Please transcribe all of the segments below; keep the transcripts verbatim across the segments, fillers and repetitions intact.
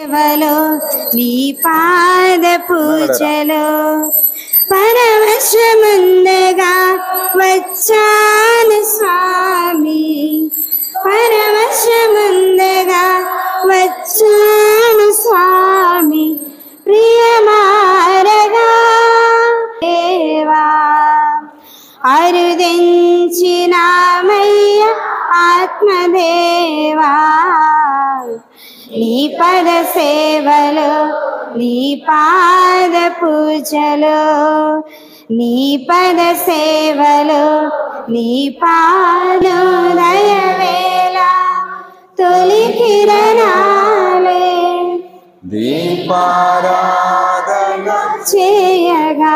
సేవలో నీ పాద పూజలో పరవశముందగా వచ్చాను స్వామి, పరవశముందగా వచ్చాను స్వామి, ప్రియమారగా దేవా అరుదించినామయ్య ఆత్మదేవా, నీ పద సేవలో నీ పాద పూజలో, నీ పద సేవలో నీ పాదోదయవేళ తొలి కిరణాలే దీపారాధన చేయగా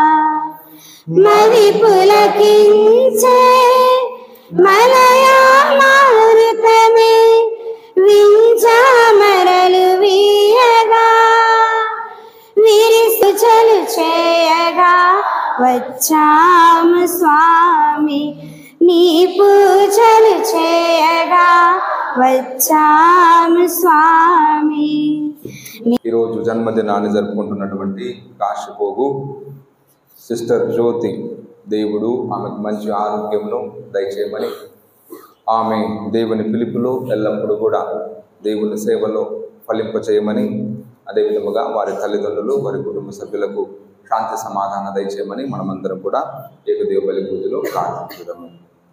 మది పులకించే మలయా మారుతమే వింజామరలు వీయగా విరిసుచలు చేయగా వచ్చాము స్వామి, నీ పూజలు చేయగా వచ్చాము స్వామి. ఈరోజు జన్మదినాన్ని జరుపుకుంటున్నటువంటి కాశీపోగు సిస్టర్ జ్యోతి, దేవుడు ఆమెకు మంచి ఆరోగ్యమును దయచేయమని, ఆమె దేవుని పిలుపులో ఎల్లప్పుడూ కూడా దేవుని సేవలో ఫలింపచేయమని, అదేవిధముగా వారి తల్లిదండ్రులు వారి కుటుంబ సభ్యులకు శాంతి సమాధానం దయచేయమని మనమందరం కూడా ఏకదేవ బలి పూజలో ప్రార్థించుదాము.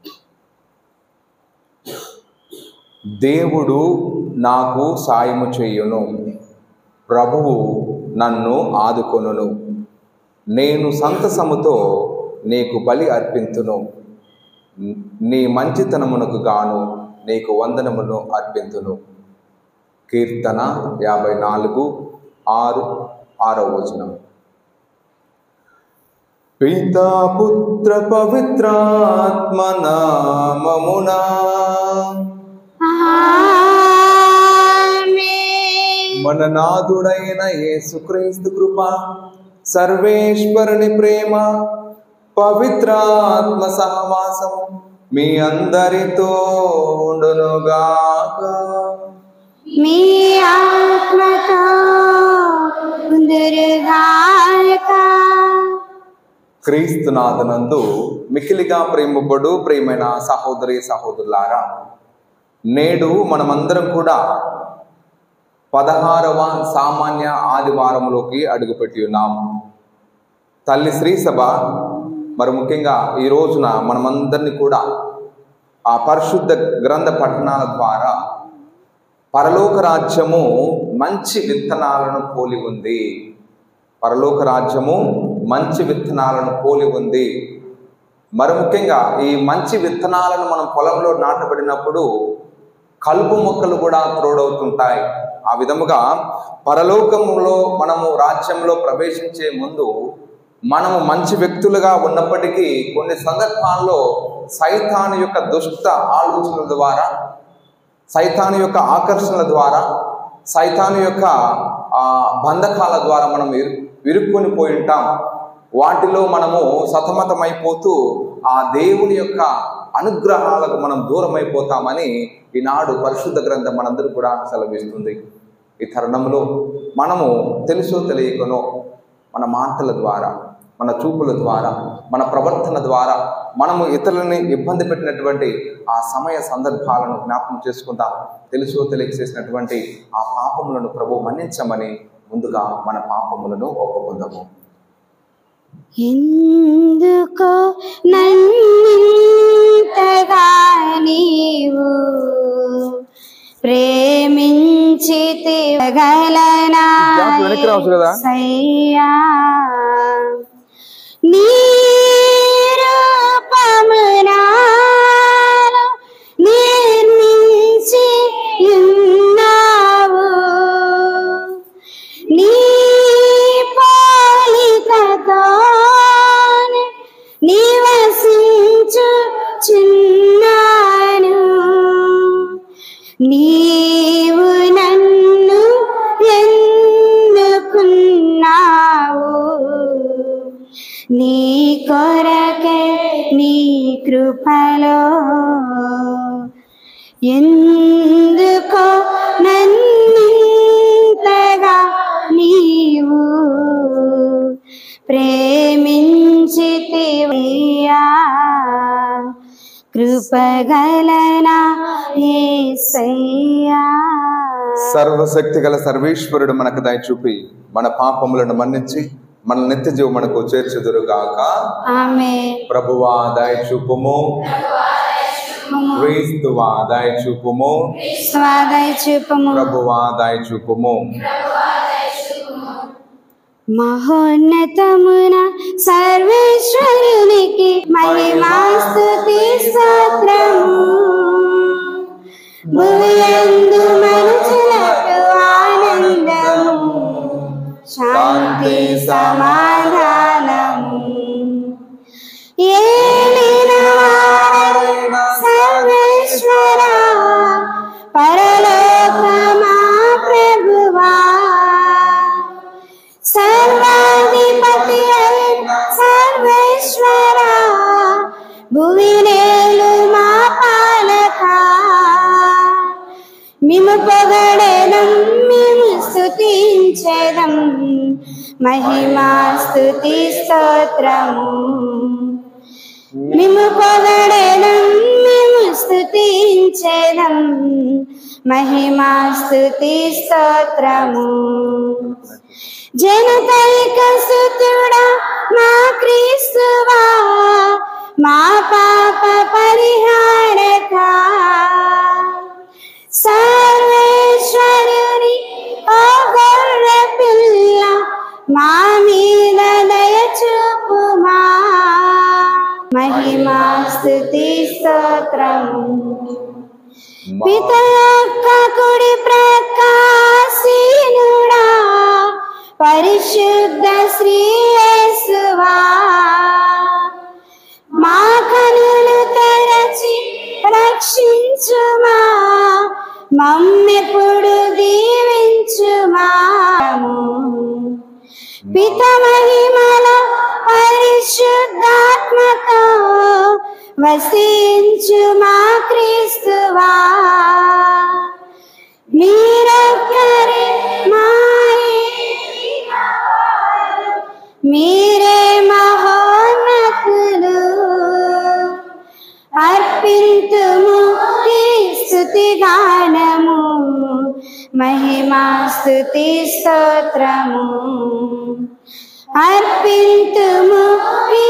దేవుడు నాకు సాయము చేయును, ప్రభువు నన్ను ఆదుకొనును, నేను సంతసముతో నీకు బలి అర్పింతును, నీ మంచితనమునకు గాను నీకు వందనమును అర్పింతును. కీర్తన యాభై నాలుగు ఆరు ఆరో వచనం. పితా పుత్ర పవిత్రాత్మ నామమునా మన నాథుడైన యేసుక్రీస్తు కృప, సర్వేశ్వరుని ప్రేమ, పవిత్రాత్మ సహవాసం మీ అందరితో ఉండునుగాక. మీ ఆత్మతో ఉండునుగాక. క్రీస్తునాథనందు మిక్కిలిగా ప్రేమబడు ప్రియమైన సహోదరి సహోదరులారా, నేడు మనమందరం కూడా పదహారవ సామాన్య ఆదివారంలోకి అడుగుపెట్టి ఉన్నాము. తల్లి శ్రీ సభ మరి ముఖ్యంగా ఈ రోజున మనమందరినీ కూడా ఆ పరిశుద్ధ గ్రంథ పఠనాల ద్వారా పరలోక రాజ్యము మంచి విత్తనాలను పోలి ఉంది, పరలోక రాజ్యము మంచి విత్తనాలను పోలి ఉంది. మరి ముఖ్యంగా ఈ మంచి విత్తనాలను మనం పొలంలో నాటబడినప్పుడు కలుపు మొక్కలు కూడా తోడవుతుంటాయి. ఆ విధముగా పరలోకములో మనము రాజ్యంలో ప్రవేశించే ముందు మనము మంచి వ్యక్తులుగా ఉన్నప్పటికీ కొన్ని సందర్భాల్లో సైతాను యొక్క దుష్ట ఆలోచనల ద్వారా, సైతాను యొక్క ఆకర్షణల ద్వారా, సైతాను యొక్క బంధకాల ద్వారా మనం ఇరు ఇరుక్కొని పోయి ఉంటాం. వాటిలో మనము సతమతమైపోతూ ఆ దేవుని యొక్క అనుగ్రహాలకు మనం దూరం అయిపోతామని ఈనాడు పరిశుద్ధ గ్రంథం మనందరూ కూడా సెలవిస్తుంది. ఈ తరుణంలో మనము తెలుసో తెలియకనో మన మాటల ద్వారా, మన చూపుల ద్వారా, మన ప్రవర్తన ద్వారా మనము ఇతరులని ఇబ్బంది పెట్టినటువంటి ఆ సమయ సందర్భాలను జ్ఞాపకం చేసుకుంటా తెలుసో తెలియక చేసినటువంటి ఆ పాపములను ప్రభువు మన్నించమని ముందుగా మన పాపములను ఒప్పుకుందాము. ఎందుకో నన్నింతగా నీవు ప్రేమించితివగలనా సయ్యా, నీ రూపమునా నిర్మించి ఉన్నావు, నీ పోలికతో నివసించుచున్నాను, నీవు నన్ను ఎన్నుకున్నావు, నీ కొరకే నీ కృపలో. ఎందుకో నన్నింత కృపగలనా యేసయ్యా. సర్వశక్తి గల సర్వేశ్వరుడు మనకు దయ చూపి మన పాపములను మన్నించి మన నిత్య జీవం మనకు చేర్చుదురుగాక. ఆమేన్. ప్రభువా దయ చూపుము, క్రీస్తువా దయ చూపుము, స్వాదయ చూపము, ప్రభువా దయ చూపుము. మహోన్నతమున సర్వేశ్వరునికి మహిమా స్తుతి స్తోత్రము. భూయందు మనుషులకు ఆనందము, శాంతి సమాధానము. ఏలినవారైన సర్వేశ్వరా, పరలోకమా ప్రభువా, సర్వాధిపతి అయిన సర్వేశ్వరా, భువినేలు మా పాలక. మిము పొగడెదం, మిము స్తుతించెదం, మహిమా స్తుతి స్తోత్రము. మిము పొగడెదం, మిము స్తుతించెదం, మహిమా స్తుతి స్తోత్రము. జనతైక సుతుడా మా క్రీస్తువా, మా పాప పరిహారక. సర్వేశ్వరుని ఓ గొర్రె పిల్ల, మా మీద దయ చూపుమా, మహిమా స్తుతి స్తోత్రము. పిత యొక్క కుడి ప్రకాశీనుడా, పరిశుద్ధ శ్రీ యేసువా, మా కనులు తెరచి రక్షించుమా, మమ్మెప్పుడు దీవించుమా. పిత మహిమల పరిశుద్ధాత్మతో వసించు మా క్రీస్తువా, మీరొక్కరే మీరే మహోన్నతులు. అర్పింతుము ఈ స్తుతి గానము, మహిమా స్తుతి స్తోత్రము. అర్పింతుము ఈ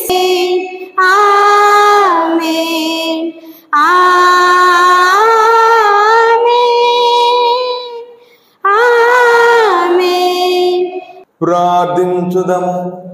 ఆమేన్, ఆమేన్, ఆమేన్. ప్రార్థించుదము.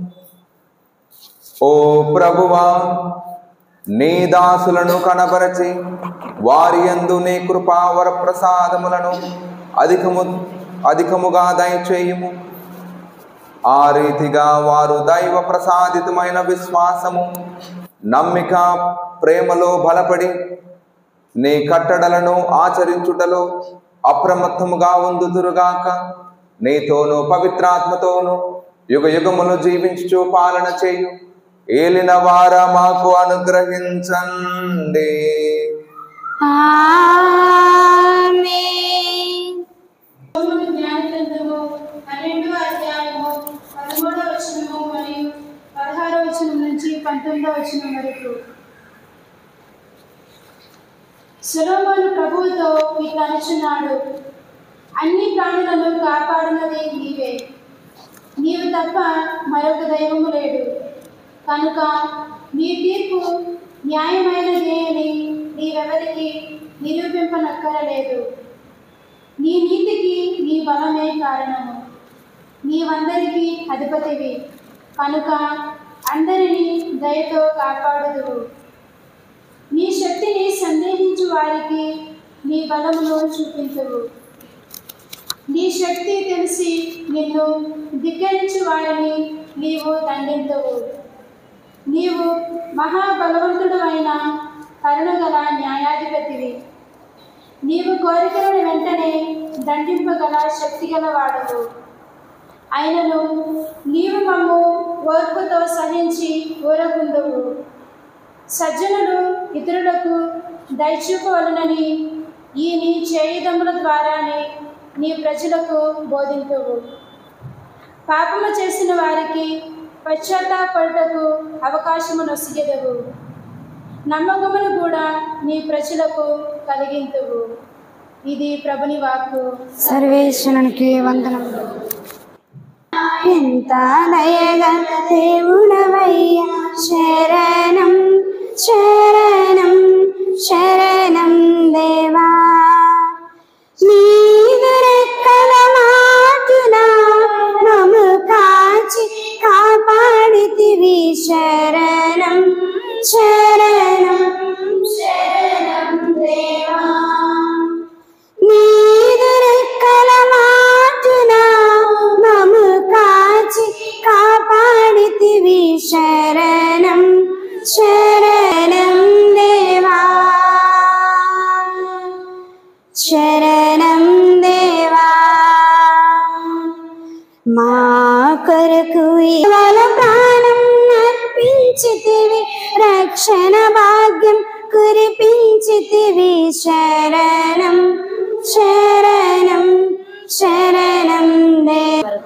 ఓ ప్రభువా, నీ దాసులను కనబరచి వారి యందు నీ కృపా వర ప్రసాదములను అధికము అధికముగా దయచేయుము. ఆ రీతిగా వారు దైవ ప్రసాదితమైన విశ్వాసము, నమ్మిక, ప్రేమలో బలపడి నీ కట్టడలను ఆచరించుటలో అప్రమత్తముగా ఉందుదురుగాక. నీతోనూ పవిత్రాత్మతోనూ యుగ యుగమును జీవించు పాలన చేయు ఏలిన వార మాకు అనుగ్రహించండి. ఆమేన్. జ్ఞానగ్రంథము పన్నెండవ అధ్యాయము పదమూడవ వచనము మరియు పదహారవ వచనం నుంచి పంతొమ్మిదవ వచనం వరకు. సొలొమోను ప్రభువుతో ఇట్లా అనుచున్నాడు, అన్ని ప్రాణులను కాపాడున్నది నీవే, నీవు తప్ప మరొక దైవము లేడు. కనుక నీ తీర్పు న్యాయమైనదే అని నీవెవరికి నిరూపింపనక్కరలేదు. నీ నీతికి నీ బలమే కారణము. నీవందరికీ అధిపతివి కనుక అందరినీ దయతో కాపాడుదువు. నీ శక్తిని సందేహించు వారికి నీ బలమును చూపించువు. నీ శక్తి తెలిసి నిన్ను ధిక్కరించు వారిని నీవు దండింతువు. నీవు మహాబలవంతుడు అయిన కరుణగల న్యాయాధిపతివి. నీవు కోరికలను వెంటనే దండింపగల శక్తి గలవాడవు. అయినను నీవు మమ్ము ఓర్పుతో సహించి ఊరకుందువు. సజ్జనులు ఇతరులకు దయచూపవలనని ఈ నీ చేయుదముల ద్వారానే నీ ప్రజలకు బోధింతువు. పాపము చేసిన వారికి పశ్చాత్తాపడుటకు అవకాశము నొసగెదవు. నమ్మకమును కూడా నీ ప్రజలకు కలిగింతువు. ఇది ప్రభుని వాక్కు. సర్వేశ్వరునికి వందనములు. ఎంత దయగా దేవుడవయ్యా, శరణం శరణం శరణం దేవా. నీదు రెక్కల మాటున మమ్ము కాచి కాపాడితివి, శరణం శరణం శరణం దేవా. నీదు రెక్కల మాటున మమ్ము కాచి కాపాడితివి, శరణం శరణం దేవా శరణం దేవా. మా కొరకు ఇవాళ ప్రాణం అర్పించితివి, రక్షణ భాగ్యం కురిపించితివి, శరణం శరణం శరణం దేవా.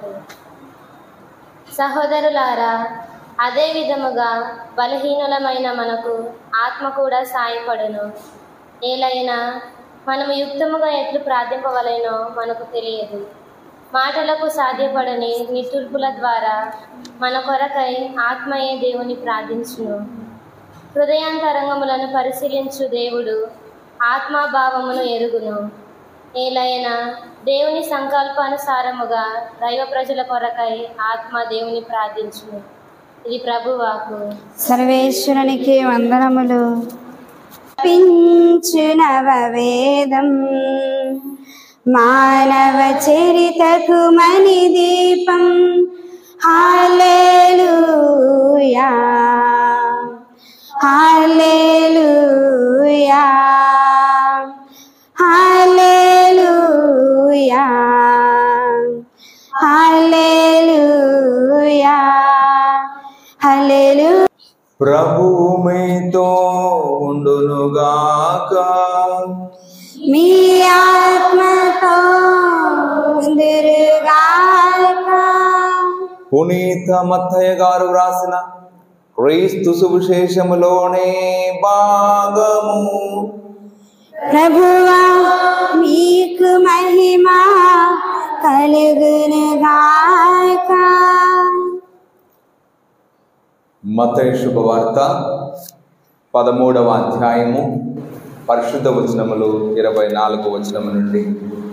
సహోదరులారా, అదే విధముగా బలహీనులమైన మనకు ఆత్మ కూడా సాయపడును. ఏలైనా మనము యుక్తముగా ఎట్లు ప్రార్థింపవలెనో మనకు తెలియదు. మాటలకు సాధ్యపడని నిట్టూర్పుల ద్వారా మన కొరకై ఆత్మయే దేవుని ప్రార్థించును. హృదయాంతరంగములను పరిశీలించు దేవుడు ఆత్మాభావమును ఎరుగును. ఏలైనా దేవుని సంకల్పానుసారముగా దైవ ప్రజల కొరకై ఆత్మ దేవుని ప్రార్థించును. ఇది ప్రభువాకు. సర్వేశ్వరునికి వందనములు. పించు నవవేదం మానవ చరితకు మణి దీపం. హల్లెలూయా హల్లెలూయా హల్లెలూయా హల్లెలూయా హల్లెలూయా. ప్రభువు మీతో ఉండునుగాక. మీ ఆత్మతో ఉండునుగాక. పునీత మత్తయ్య గారు వ్రాసిన క్రీస్తు సువిశేషములోనే భాగము. ప్రభువా మీకు మహిమ కలుగునుగాక. మత్తయి శుభవార్త పదమూడవ అధ్యాయము పరిశుద్ధ వచనములు ఇరవై నాలుగు వచనము నుండి.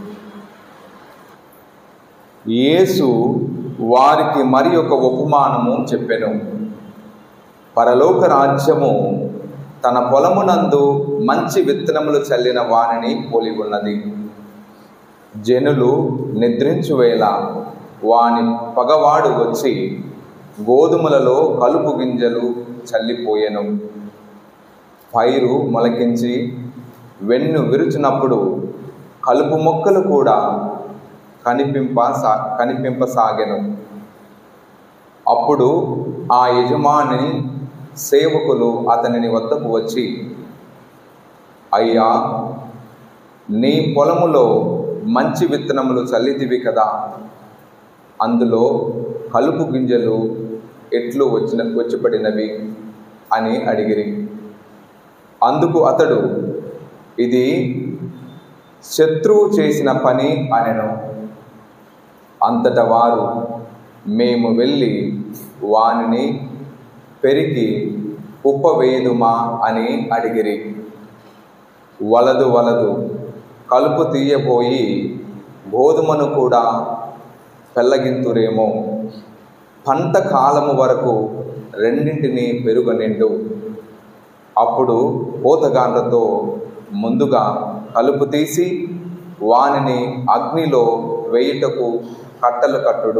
యేసు వారికి మరి ఒక ఉపమానము చెప్పెను. పరలోక రాజ్యము తన పొలమునందు మంచి విత్తనములు చల్లిన వానిని పోలి ఉన్నది. జనులు నిద్రించు వేళ వాని పగవాడు వచ్చి గోధుమలలో కలుపు గింజలు చల్లిపోయెను. పైరు మొలకించి వెన్ను విరుచినప్పుడు కలుపు మొక్కలు కూడా కనిపింప సా కనిపింపసాగెను. అప్పుడు ఆ యజమాని సేవకులు అతనిని వద్దకు వచ్చి, అయ్యా, నీ పొలములో మంచి విత్తనములు చల్లితివి కదా, అందులో కలుపు గింజలు ఎట్లు వచ్చిన వచ్చిపడినవి అని అడిగిరి. అందుకు అతడు, ఇది శత్రువు చేసిన పని అనెను. అంతట వారు, మేము వెళ్ళి వానిని పెరికి ఉప్పవేయుదుమా అని అడిగిరి. వలదు వలదు కలుపు తీయబోయి గోధుమను కూడా పెళ్ళగింతురేమో. పంట కాలము వరకు రెండింటిని పెరుగనిండు. అప్పుడు పోతగాండ్రతో ముందుగా కలుపు తీసి వానిని అగ్నిలో వేయుటకు కట్టలు కట్టుడు.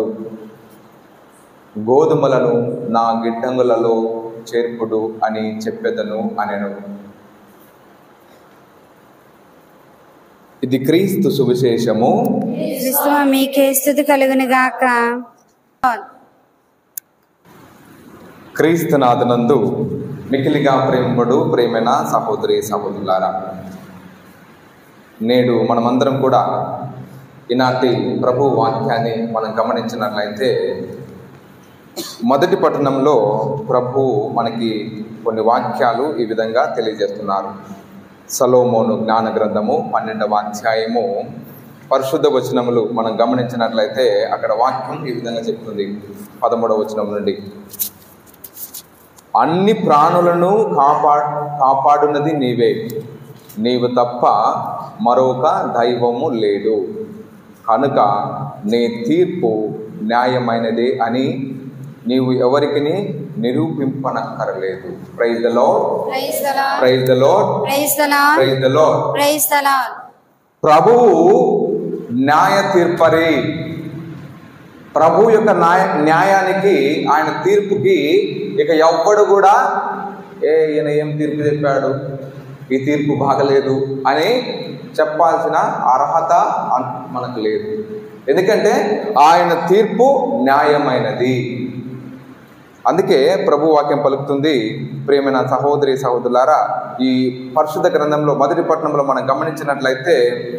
గోధుమలను నా గిడ్డంగులలో చేర్పుడు అని చెప్పెదను అనెను. ఇది క్రీస్తు సువిశేషము. క్రీస్తువా మీకే స్తుతి కలుగునుగాక. క్రీస్తునాథనందు మికిలిగా ప్రేమడు ప్రేమైన సహోదరి సహోదరులారా, నేడు మనమందరం కూడా ఈనాటి ప్రభు వాక్యాన్ని మనం గమనించినట్లయితే మొదటి పట్టణంలో ప్రభు మనకి కొన్ని వాక్యాలు ఈ విధంగా తెలియజేస్తున్నారు. సొలొమోను జ్ఞాన గ్రంథము పన్నెండవ అధ్యాయము పరిశుద్ధ వచనములు మనం గమనించినట్లయితే అక్కడ వాక్యం ఈ విధంగా చెప్తుంది. పదమూడవ వచనం నుండి, అన్ని ప్రాణులను కాపా కాపాడున్నది నీవే, నీవు తప్ప మరొక దైవము లేడు, కనుక నీ తీర్పు న్యాయమైనదే అని నీవు ఎవరికి నిరూపింపనక్కరలేదు. Praise the lord, praise the lord, praise the lord, praise the lord, praise the lord. Praise the lord. ప్రభువు న్యాయ తీర్పరి. ప్రభు యొక్క న్యాయ న్యాయానికి ఆయన తీర్పుకి ఇక ఎవ్వడు కూడా ఏ ఈయన ఏం తీర్పు చెప్పాడు, ఈ తీర్పు బాగలేదు అని చెప్పాల్సిన అర్హత మనకు లేదు. ఎందుకంటే ఆయన తీర్పు న్యాయమైనది. అందుకే ప్రభు వాక్యం పలుకుతుంది. ప్రియమైన సహోదరి సహోదరులారా, ఈ పరిశుద్ధ గ్రంథంలో మొదటి పట్టణంలో మనం గమనించినట్లయితే,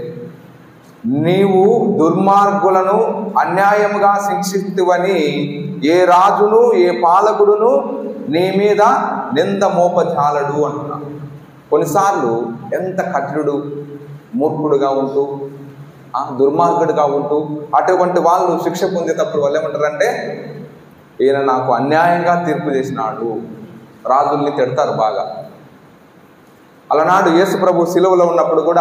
నీవు దుర్మార్గులను అన్యాయముగా శిక్షిస్తువని ఏ రాజును ఏ పాలకుడును నీ మీద నింద మోపజాలడు అంటున్నాడు. కొన్నిసార్లు ఎంత కఠినుడు మూర్ఖుడుగా ఉంటూ దుర్మార్గుడుగా ఉంటూ అటువంటి వాళ్ళు శిక్ష పొందేటప్పుడు వాళ్ళు ఏమంటారంటే, ఈయన నాకు అన్యాయంగా తీర్పు చేసినాడు. రాజుల్ని తిడతారు బాగా. అలనాడు యేసు ప్రభు సిలువలో ఉన్నప్పుడు కూడా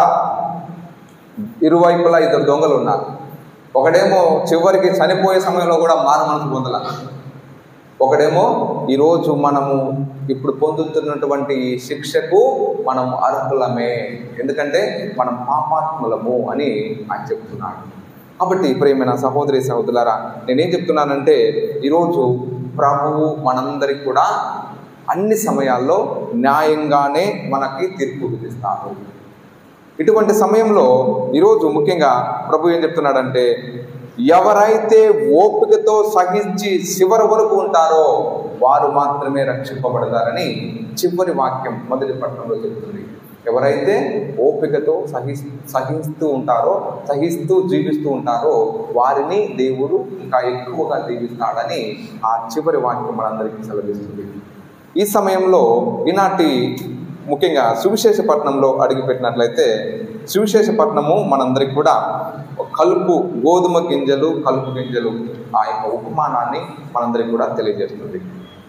ఇరువైపులా ఇద్దరు దొంగలు ఉన్నారు. ఒకడేమో చివరికి చనిపోయే సమయంలో కూడా మారు మనసు పొందల, ఒకడేమో ఈరోజు మనము ఇప్పుడు పొందుతున్నటువంటి ఈ శిక్షకు మనం అర్హులమే, ఎందుకంటే మనం పాపాత్ములము అని ఆయన చెప్తున్నాడు. కాబట్టి ప్రియమైన సహోదరి సహోదరులారా, నేనేం చెప్తున్నానంటే, ఈరోజు ప్రభువు మనందరికి కూడా అన్ని సమయాల్లో న్యాయంగానే మనకి తీర్పు విధిస్తారు. ఇటువంటి సమయంలో ఈరోజు ముఖ్యంగా ప్రభు ఏం చెప్తున్నాడంటే, ఎవరైతే ఓపికతో సహించి చివరి వరకు ఉంటారో వారు మాత్రమే రక్షింపబడతారని చివరి వాక్యం మొదటి పట్టణంలో చెప్తుంది. ఎవరైతే ఓపికతో సహి సహిస్తూ ఉంటారో సహిస్తూ జీవిస్తూ ఉంటారో వారిని దేవుడు ఇంకా ఎక్కువగా దీవిస్తాడని ఆ చివరి వాక్యం మనందరికీ సెలవిస్తుంది. ఈ సమయంలో ఈనాటి ముఖ్యంగా సువిశేషపట్నంలో అడుగుపెట్టినట్లయితే, సువిశేషపట్నము మనందరికి కూడా కలుపు గోధుమ గింజలు కలుపు గింజలు ఆ యొక్క ఉపమానాన్ని మనందరికి కూడా తెలియజేస్తుంది.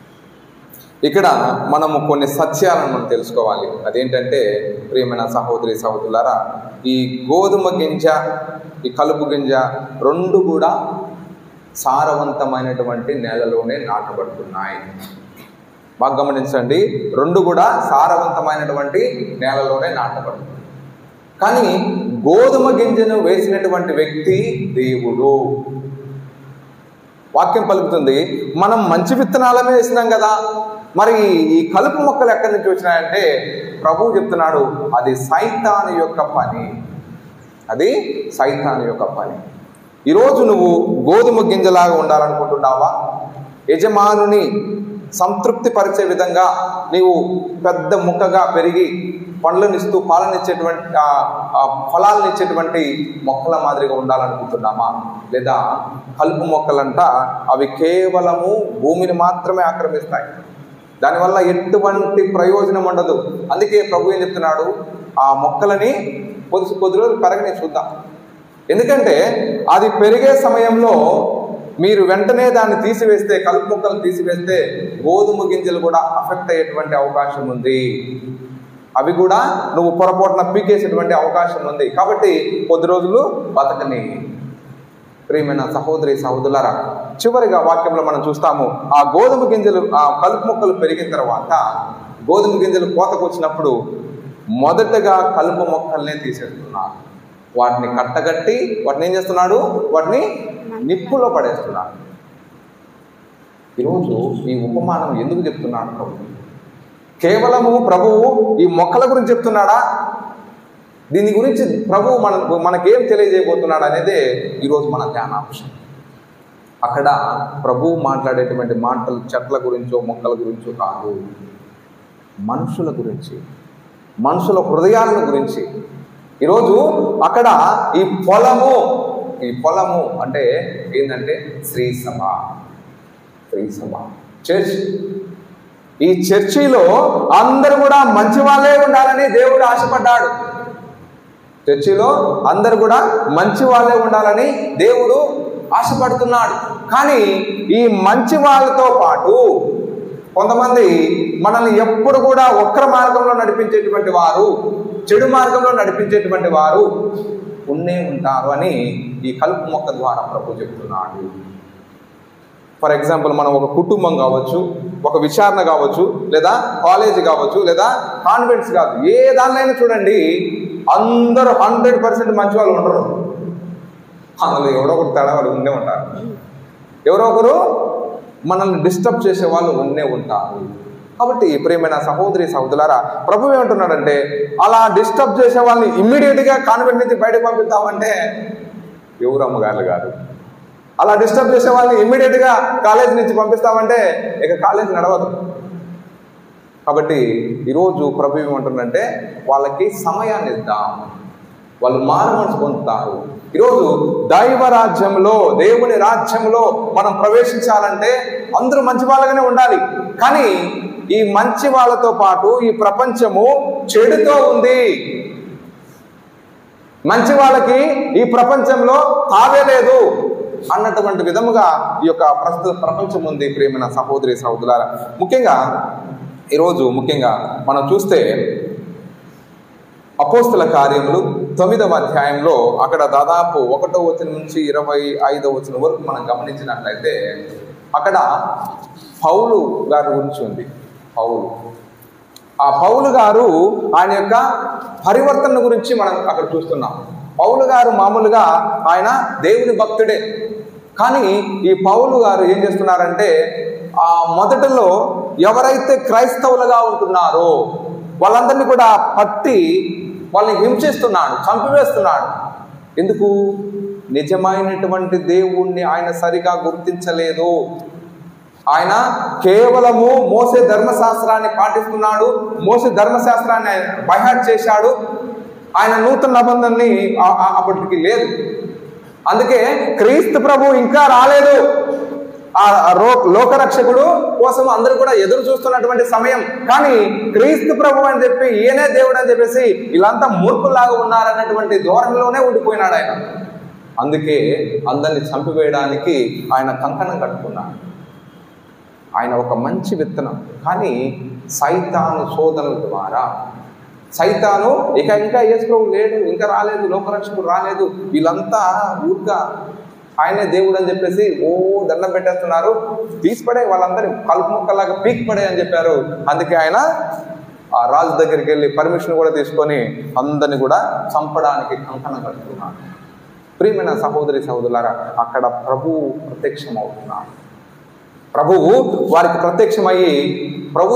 ఇక్కడ మనము కొన్ని సత్యాలను మనం తెలుసుకోవాలి. అదేంటంటే, ప్రియమైన సహోదరి సహోదరులారా, ఈ గోధుమ గింజ ఈ కలుపు గింజ రెండు కూడా సారవంతమైనటువంటి నేలలోనే నాటబడుతున్నాయి. బాగా గమనించండి, రెండు కూడా సారవంతమైనటువంటి నేలలోనే నాటబడుతుంది. కానీ గోధుమ గింజను వేసినటువంటి వ్యక్తి దేవుడు. వాక్యం పలుకుతుంది, మనం మంచి విత్తనాలమే వేసినాం కదా, మరి ఈ కలుపు మొక్కలు ఎక్కడి నుంచి వచ్చినాయంటే ప్రభువు చెప్తున్నాడు, అది సైతాను యొక్క పని, అది సైతాను యొక్క పని. ఈరోజు నువ్వు గోధుమ గింజలాగా ఉండాలనుకుంటున్నావా? యజమానుని సంతృప్తి పరిచే విధంగా నీవు పెద్ద ముక్కగా పెరిగి పండ్లనిస్తూ పాలనిచ్చేటువంటి ఫలాలను ఇచ్చేటువంటి మొక్కల మాదిరిగా ఉండాలనుకుంటున్నామా? లేదా కలుపు మొక్కలంట అవి కేవలము భూమిని మాత్రమే ఆక్రమిస్తాయి, దానివల్ల ఎటువంటి ప్రయోజనం ఉండదు. అందుకే ప్రభు ఏం చెప్తున్నాడు, ఆ మొక్కలని కొద్ది కొద్ది రోజులు పెరగని చూద్దాం. ఎందుకంటే అది పెరిగే సమయంలో మీరు వెంటనే దాన్ని తీసివేస్తే, కలుపు మొక్కలు తీసివేస్తే గోధుమ గింజలు కూడా అఫెక్ట్ అయ్యేటువంటి అవకాశం ఉంది. అవి కూడా నువ్వు పొరపాటున పీకేసేటువంటి అవకాశం ఉంది. కాబట్టి కొద్ది రోజులు బతకని. ప్రియమైన సహోదరి సహోదరులారా, చివరిగా వాక్యంలో మనం చూస్తాము, ఆ గోధుమ గింజలు ఆ కలుపు మొక్కలు పెరిగిన తర్వాత గోధుమ గింజలు కోతకు వచ్చినప్పుడు మొదటగా కలుపు మొక్కల్నే తీసేస్తున్నారు. వాటిని కట్టగట్టి వాటిని ఏం చేస్తున్నాడు, వాటిని నిప్పులో పడేస్తున్నాడు. ఈరోజు ఈ ఉపమానం ఎందుకు చెప్తున్నాడు ప్రభు? కేవలము ప్రభువు ఈ మొక్కల గురించి చెప్తున్నాడా? దీని గురించి ప్రభువు మన మనకేం తెలియజేయబోతున్నాడు అనేదే ఈరోజు మన ధ్యానాంశం. అక్కడ ప్రభువు మాట్లాడేటువంటి మాటలు చెట్ల గురించో మొక్కల గురించో కాదు, మనుషుల గురించి, మనుషుల హృదయాల గురించి. ఈరోజు అక్కడ ఈ పొలము, ఈ పొలము అంటే ఏంటంటే శ్రీ సభ. స్త్రీ సభ, చర్చ్. ఈ చర్చిలో అందరూ కూడా మంచి వాళ్ళే ఉండాలని దేవుడు ఆశపడ్డాడు. చర్చిలో అందరూ కూడా మంచి వాళ్ళే ఉండాలని దేవుడు ఆశపడుతున్నాడు. కానీ ఈ మంచి వాళ్ళతో పాటు కొంతమంది మనల్ని ఎప్పుడు కూడా వక్ర మార్గంలో నడిపించేటువంటి వారు, చెడు మార్గంలో నడిపించేటువంటి వారు ఉన్నే ఉంటారు అని ఈ కలుపు మొక్క ద్వారా ప్రభు చెప్తున్నాడు. ఫర్ ఎగ్జాంపుల్, మనం ఒక కుటుంబం కావచ్చు, ఒక విచారణ కావచ్చు, లేదా కాలేజీ కావచ్చు, లేదా కాన్వెంట్స్ కాదు, ఏ దానిలో చూడండి అందరూ హండ్రెడ్ పర్సెంట్ మంచి వాళ్ళు ఉండరు. అందులో ఎవరో ఒకరు తేడా వాళ్ళు ఉండే ఉంటారు. ఎవరో ఒకరు మనల్ని డిస్టర్బ్ చేసే వాళ్ళు ఉన్నే ఉంటారు. కాబట్టి ప్రియమైన సహోదరి సహోదరులారా, ప్రభు ఏమంటున్నాడంటే, అలా డిస్టర్బ్ చేసే వాళ్ళని ఇమ్మీడియట్గా కాన్వెంట్ నుంచి బయటకు పంపిద్దామంటే ఎవరు అమ్మగారు గారు. అలా డిస్టర్బ్ చేసే వాళ్ళని ఇమ్మీడియట్గా కాలేజ్ నుంచి పంపిస్తామంటే ఇక కాలేజ్ నడవదు. కాబట్టి ఈరోజు ప్రభు ఏమంటుందంటే, వాళ్ళకి సమయాన్ని ఇద్దాం, వాళ్ళు మారు మనసు పొందుతారు. ఈరోజు దైవ రాజ్యంలో, దేవుని రాజ్యంలో మనం ప్రవేశించాలంటే అందరూ మంచి వాళ్ళగానే ఉండాలి. కానీ ఈ మంచి వాళ్ళతో పాటు ఈ ప్రపంచము చెడుతో ఉంది. మంచి వాళ్ళకి ఈ ప్రపంచంలో తావే లేదు అన్నటువంటి విధముగా ఈ యొక్క ప్రస్తుత ప్రపంచం ఉంది. ప్రియమైన సహోదరి సహోదరులారా, ముఖ్యంగా ఈరోజు ముఖ్యంగా మనం చూస్తే అపోస్తల కార్యములు తొమ్మిదవ అధ్యాయంలో అక్కడ దాదాపు ఒకటో వచనం నుంచి ఇరవై ఐదవ వచనం వరకు మనం గమనించినట్లయితే అక్కడ పౌలు గారి గురించి ఉంది. పౌలు ఆ పౌలు గారు ఆయన యొక్క పరివర్తన గురించి మనం అక్కడ చూస్తున్నాం. పౌలు గారు మామూలుగా ఆయన దేవుని భక్తుడే. కానీ ఈ పౌలు గారు ఏం చేస్తున్నారంటే, ఆ మొదటలో ఎవరైతే క్రైస్తవులుగా ఉంటున్నారో వాళ్ళందరినీ కూడా పట్టి వాళ్ళని హింసిస్తున్నాడు, చంపివేస్తున్నాడు. ఎందుకు? నిజమైనటువంటి దేవుణ్ణి ఆయన సరిగా గుర్తించలేదు. ఆయన కేవలము మోసే ధర్మశాస్త్రాన్ని పాటిస్తున్నాడు, మోసే ధర్మశాస్త్రాన్ని బైహాట్ చేశాడు. ఆయన నూతన నిబంధనని అప్పటికి లేదు. అందుకే క్రీస్తు ప్రభు ఇంకా రాలేదు. ఆ లోకరక్షకుడు కోసం అందరూ కూడా ఎదురు చూస్తున్నటువంటి సమయం. కానీ క్రీస్తు ప్రభు అని చెప్పి ఈయనే దేవుడు అని చెప్పేసి వీళ్ళంతా మూర్ఖులాగా ఉన్నారన్నటువంటి ధోరణిలోనే ఉండిపోయినాడు ఆయన. అందుకే అందరిని చంపివేయడానికి ఆయన కంకణం కట్టుకున్నాడు. ఆయన ఒక మంచి విత్తనం. కానీ సైతాను శోధనల ద్వారా, సైతాను ఇక ఇంకా యేసు ప్రభు లేడు, ఇంకా రాలేదు, లోకరక్షకుడు రాలేదు, వీళ్ళంతా ఊరుగా ఆయనే దేవుడు అని చెప్పేసి ఓ దండం పెట్టేస్తున్నారు, తీసిపడే వాళ్ళందరినీ కలుపు ముక్కలాగా పీక్ పడే అని చెప్పారు. అందుకే ఆయన ఆ రాజు దగ్గరికి వెళ్ళి పర్మిషన్ కూడా తీసుకొని అందరినీ కూడా చంపడానికి కంకణం కట్టుకున్నాడు. ప్రియమైన సహోదరి సహోదరులారా, అక్కడ ప్రభువు ప్రత్యక్షం అవుతున్నాడు. ప్రభువు వారికి ప్రత్యక్షమయ్యి ప్రభు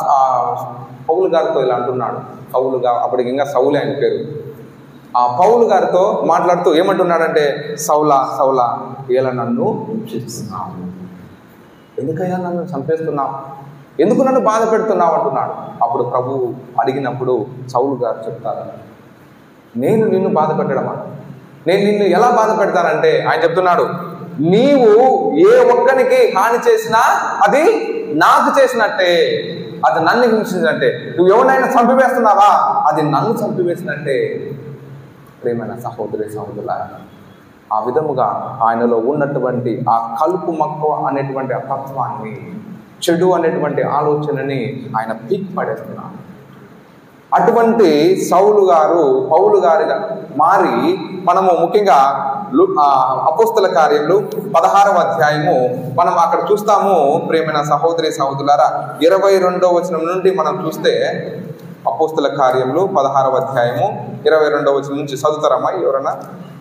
పౌలు గారితో ఇలా అంటున్నాడు. పౌలుగా అప్పటికి ఇంకా సౌలే ఆయన పేరు. ఆ పౌలు గారితో మాట్లాడుతూ ఏమంటున్నాడంటే, సౌలా సౌలా ఇలా నన్ను హింసిస్తున్నావు, ఎందుకయ్యా నన్ను చంపేస్తున్నావు, ఎందుకు నన్ను బాధ పెడుతున్నావు అంటున్నాడు. అప్పుడు ప్రభువు అడిగినప్పుడు సౌలు గారు చెప్తారు, నేను నిన్ను బాధ పెట్టడమా? నేను నిన్ను ఎలా బాధ పెడతానంటే ఆయన చెప్తున్నాడు, నీవు ఏ ఒక్కరికి హాని చేసినా అది నాకు చేసినట్టే, అది నన్ను హింసించినట్టే. నువ్వు ఎవరినైనా చంపివేస్తున్నావా, అది నన్ను చంపివేసినట్టే. ప్రేమైన సహోదరి సహోదరులారా, ఆ విధముగా ఆయనలో ఉన్నటువంటి ఆ కలుపు మక్కువ అనేటువంటి ఆ తత్వాన్ని, చెడు అనేటువంటి ఆలోచనని ఆయన పీక్ పడేస్తున్నాడు. అటువంటి సౌలు గారు పౌలు గారిగా మారి మనము ముఖ్యంగా అపోస్తల కార్యములు పదహారవ అధ్యాయము మనం అక్కడ చూస్తాము. ప్రియమైన సహోదరి సహోదరులారా, ఇరవై రెండవ వచనం నుండి మనం చూస్తే అపోస్తల కార్యములు పదహారవ అధ్యాయము ఇరవై రెండవ వచనం నుంచి చదువుతారమ్మా ఎవరన్నా?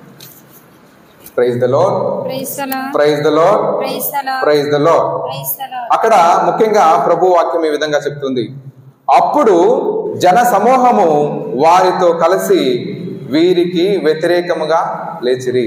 Praise the lord, praise the lord, praise the lord. అక్కడ ముఖ్యంగా ప్రభు వాక్యం ఈ విధంగా చెప్తుంది, అప్పుడు జన సమూహము వారితో కలిసి వీరికి వ్యతిరేకముగా లేచిరి.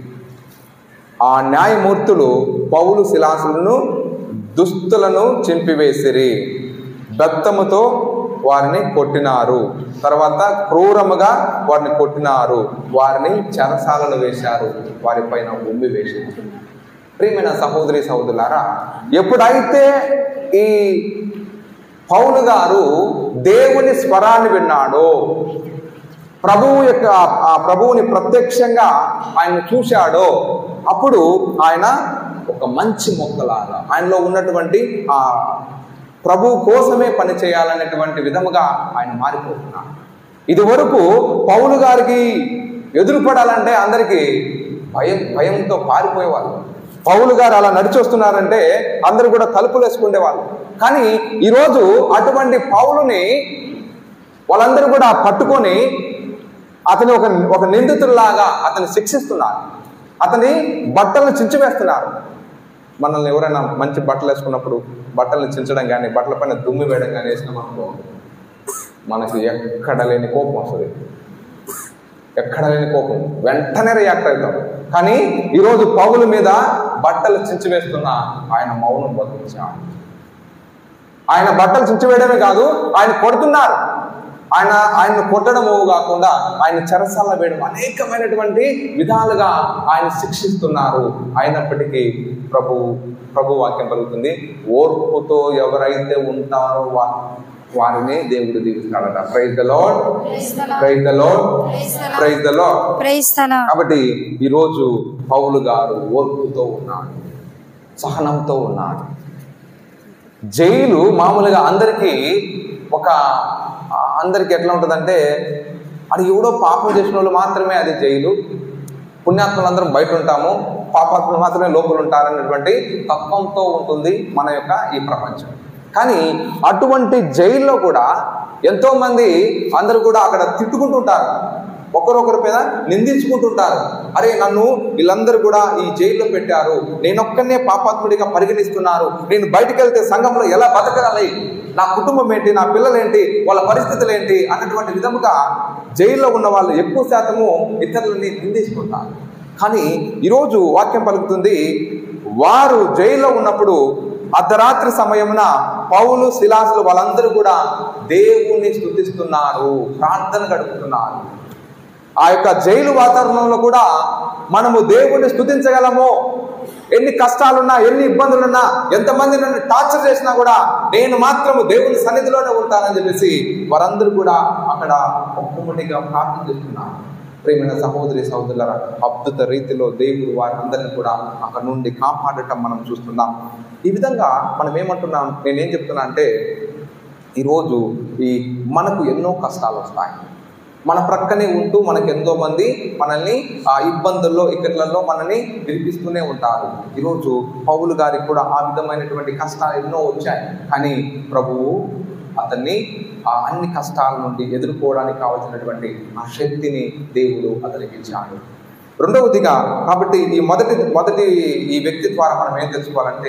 ఆ న్యాయమూర్తులు పౌలు శిలాసులను దుస్తులను చింపివేసిరి, బెత్తముతో వారిని కొట్టినారు, తర్వాత క్రూరముగా వారిని కొట్టినారు, వారిని చెరసాలను వేశారు, వారిపైన ఉమ్మి వేశారు. ప్రియమైన సహోదరి సహోదరులారా, ఎప్పుడైతే ఈ పౌలు గారు దేవుని స్వరాన్ని విన్నాడో, ప్రభువు యొక్క ఆ ప్రభువుని ప్రత్యక్షంగా ఆయన చూశాడో, అప్పుడు ఆయన ఒక మంచి మొక్కలాగా ఆయనలో ఉన్నటువంటి ఆ ప్రభువు కోసమే పని చేయాలనేటువంటి విధముగా ఆయన మారిపోతున్నాడు. ఇది వరకు పౌలు గారికి ఎదురుపడాలంటే అందరికీ భయం భయంతో పారిపోయేవాళ్ళు. పౌలు గారు అలా నడిచి వస్తున్నారంటే అందరూ కూడా తలుపులు వేసుకునేవాళ్ళు. కానీ ఈరోజు అటువంటి పౌలుని వాళ్ళందరూ కూడా పట్టుకొని అతని ఒక ఒక నిందితుల్లాగా అతన్ని శిక్షిస్తున్నారు, అతని బట్టలను చించివేస్తున్నారు. మనల్ని ఎవరైనా మంచి బట్టలు వేసుకున్నప్పుడు బట్టలను చించడం కానీ బట్టల పైన దుమ్మి వేయడం కానీ వేసినామనుకో, మనకి ఎక్కడ లేని కోపం వస్తుంది, ఎక్కడ లేని కోపం, వెంటనే రియాక్ట్ అవుతాం. కానీ ఈరోజు పౌలు మీద బట్టలు చించివేస్తున్న ఆయన మౌనం వహించాడు. ఆయన బట్టలు చించివేయడమే కాదు, ఆయన కొడుతున్నారు. ఆయన ఆయన్ని కొట్టడము కాకుండా ఆయన చెరసాల వేయడం, అనేకమైనటువంటి విధాలుగా ఆయన శిక్షిస్తున్నారు. అయినప్పటికీ ప్రభు ప్రభు వాక్యం పలుకుతుంది, ఓర్పుతో ఎవరైతే ఉంటారో వా వారిని దేవుడు దీవిస్తాడట. Praise the lord, praise the lord, praise the lord, praise the lord. కాబట్టి ఈరోజు పౌలు గారు ఓర్పుతో ఉన్నాడు, సహనంతో ఉన్నాడు. జైలు మామూలుగా అందరికీ ఒక అందరికి ఎట్లా ఉంటుందంటే, అది ఎవడో పాపం చేసిన వాళ్ళు మాత్రమే అది జైలు, పుణ్యాత్మలందరం బయట ఉంటాము, పాపాత్మలు మాత్రమే లోపల ఉంటారనేటువంటి తత్వంతో ఉంటుంది మన యొక్క ఈ ప్రపంచం. కానీ అటువంటి జైల్లో కూడా ఎంతో మంది అందరూ కూడా అక్కడ తిట్టుకుంటుంటారు, ఒకరొకరి మీద నిందించుకుంటుంటారు. అరే నన్ను వీళ్ళందరూ కూడా ఈ జైల్లో పెట్టారు, నేనొక్కనే పాపాత్ముడిగా పరిగణిస్తున్నారు, నేను బయటకు వెళ్తే సంఘంలో ఎలా బతకాలి, నా కుటుంబం ఏంటి, నా పిల్లలు ఏంటి, వాళ్ళ పరిస్థితులు ఏంటి అన్నటువంటి విధముగా జైల్లో ఉన్న వాళ్ళు ఎక్కువ శాతము ఇతరులని నిందించుకుంటారు. కానీ ఈరోజు వాక్యం పలుకుతుంది, వారు జైల్లో ఉన్నప్పుడు అర్ధరాత్రి సమయమున పౌలు శిలాసులు వాళ్ళందరూ కూడా దేవుణ్ణి స్తుతిస్తున్నారు, ప్రార్థన గడుపుతున్నారు. ఆ యొక్క జైలు వాతావరణంలో కూడా మనము దేవుణ్ణి స్తుతించగలము. ఎన్ని కష్టాలున్నా, ఎన్ని ఇబ్బందులున్నా, ఎంతమంది నన్ను టార్చర్ చేసినా కూడా నేను మాత్రము దేవుని సన్నిధిలోనే ఉంటానని చెప్పేసి వారందరూ కూడా అక్కడ ఒక్కముడిగా ప్రార్థన చేస్తున్నారు. ప్రియమైన సహోదరి సహోదరులారా, అద్భుత రీతిలో దేవుడు వారందరినీ కూడా అక్కడ నుండి కాపాడటం మనం చూస్తున్నాం. ఈ విధంగా మనం ఏమంటున్నాం, నేనేం చెప్తున్నా అంటే, ఈరోజు ఈ మనకు ఎన్నో కష్టాలు వస్తాయి. మన ప్రక్కనే ఉంటూ మనకు ఎంతో మంది మనల్ని ఆ ఇబ్బందుల్లో ఇక్కట్లలో మనల్ని వినిపిస్తూనే ఉంటారు. ఈరోజు పౌలు గారికి కూడా ఆ విధమైనటువంటి కష్టాలు ఎన్నో వచ్చాయి. కానీ ప్రభువు అతన్ని ఆ అన్ని కష్టాల నుండి ఎదుర్కోవడానికి కావాల్సినటువంటి ఆ శక్తిని దేవుడు అతనికి ఇచ్చాడు. రెండవదిగా, కాబట్టి ఈ మొదటి మొదటి ఈ వ్యక్తి ద్వారా మనం ఏం తెలుసుకోవాలంటే,